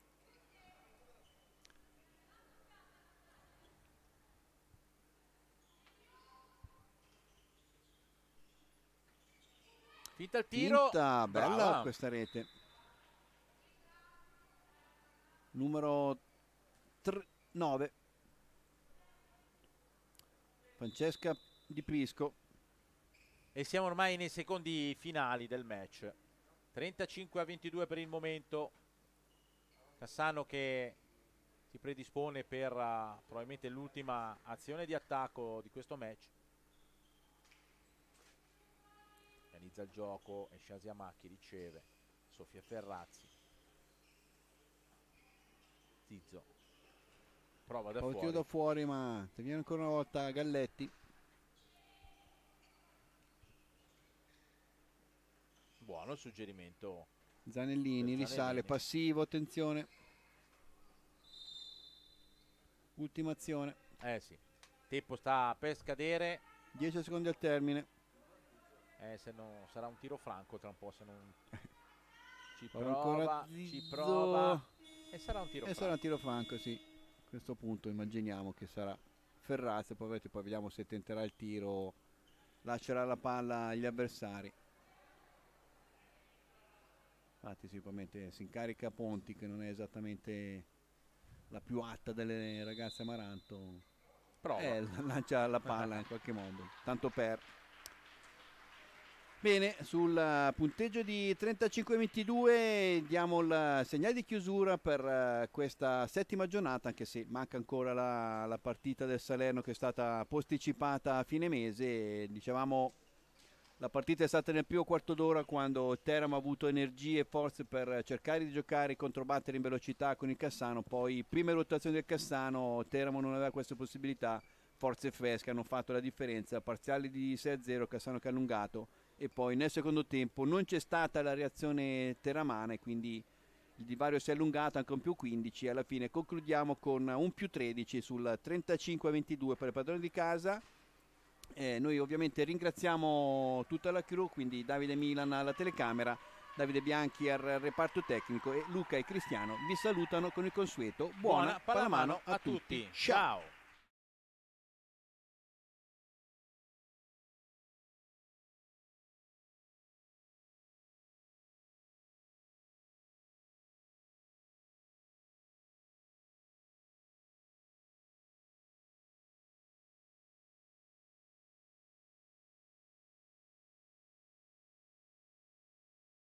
Finta il tiro. Finta, bella Brava. Questa rete. Numero nove. Francesca Di Prisco. E siamo ormai nei secondi finali del match. trentacinque a ventidue per il momento. Cassano che si predispone per uh, probabilmente l'ultima azione di attacco di questo match. Organizza il gioco, esce Asia Macchi, riceve Sofia Ferrazzi. Zizzo prova da Poi fuori. tiro da fuori, ma viene ancora una volta Galletti. Buono il suggerimento. Zanellini risale, passivo, attenzione. Ultima azione. Eh sì, tempo sta per scadere. dieci secondi al termine. Eh, se no sarà un tiro franco tra un po', se non ci Prova prova, ci prova e sarà un tiro e franco. sarà un tiro franco, sì. A questo punto immaginiamo che sarà Ferrazzi, poi, poi vediamo se tenterà il tiro, lascerà la palla agli avversari. Infatti sicuramente si incarica Ponti, che non è esattamente la più alta delle ragazze Amaranto. Prova. Eh, lancia la palla in qualche modo, tanto per. Bene, sul punteggio di trentacinque a ventidue diamo il segnale di chiusura per questa settima giornata, anche se manca ancora la, la partita del Salerno che è stata posticipata a fine mese. Dicevamo, la partita è stata nel primo quarto d'ora quando Teramo ha avuto energie e forze per cercare di giocare e controbattere in velocità con il Cassano, poi prime rotazioni del Cassano, Teramo non aveva queste possibilità, forze fresche hanno fatto la differenza, parziali di sei a zero, Cassano che ha allungato, e poi nel secondo tempo non c'è stata la reazione teramana e quindi il divario si è allungato anche un più quindici. Alla fine concludiamo con un più tredici sul trentacinque a ventidue per il padrone di casa. Eh, noi ovviamente ringraziamo tutta la crew, quindi Davide Milan alla telecamera, Davide Bianchi al reparto tecnico e Luca e Cristiano vi salutano con il consueto buona, Buona pallamano pallamano a, a tutti. tutti. Ciao.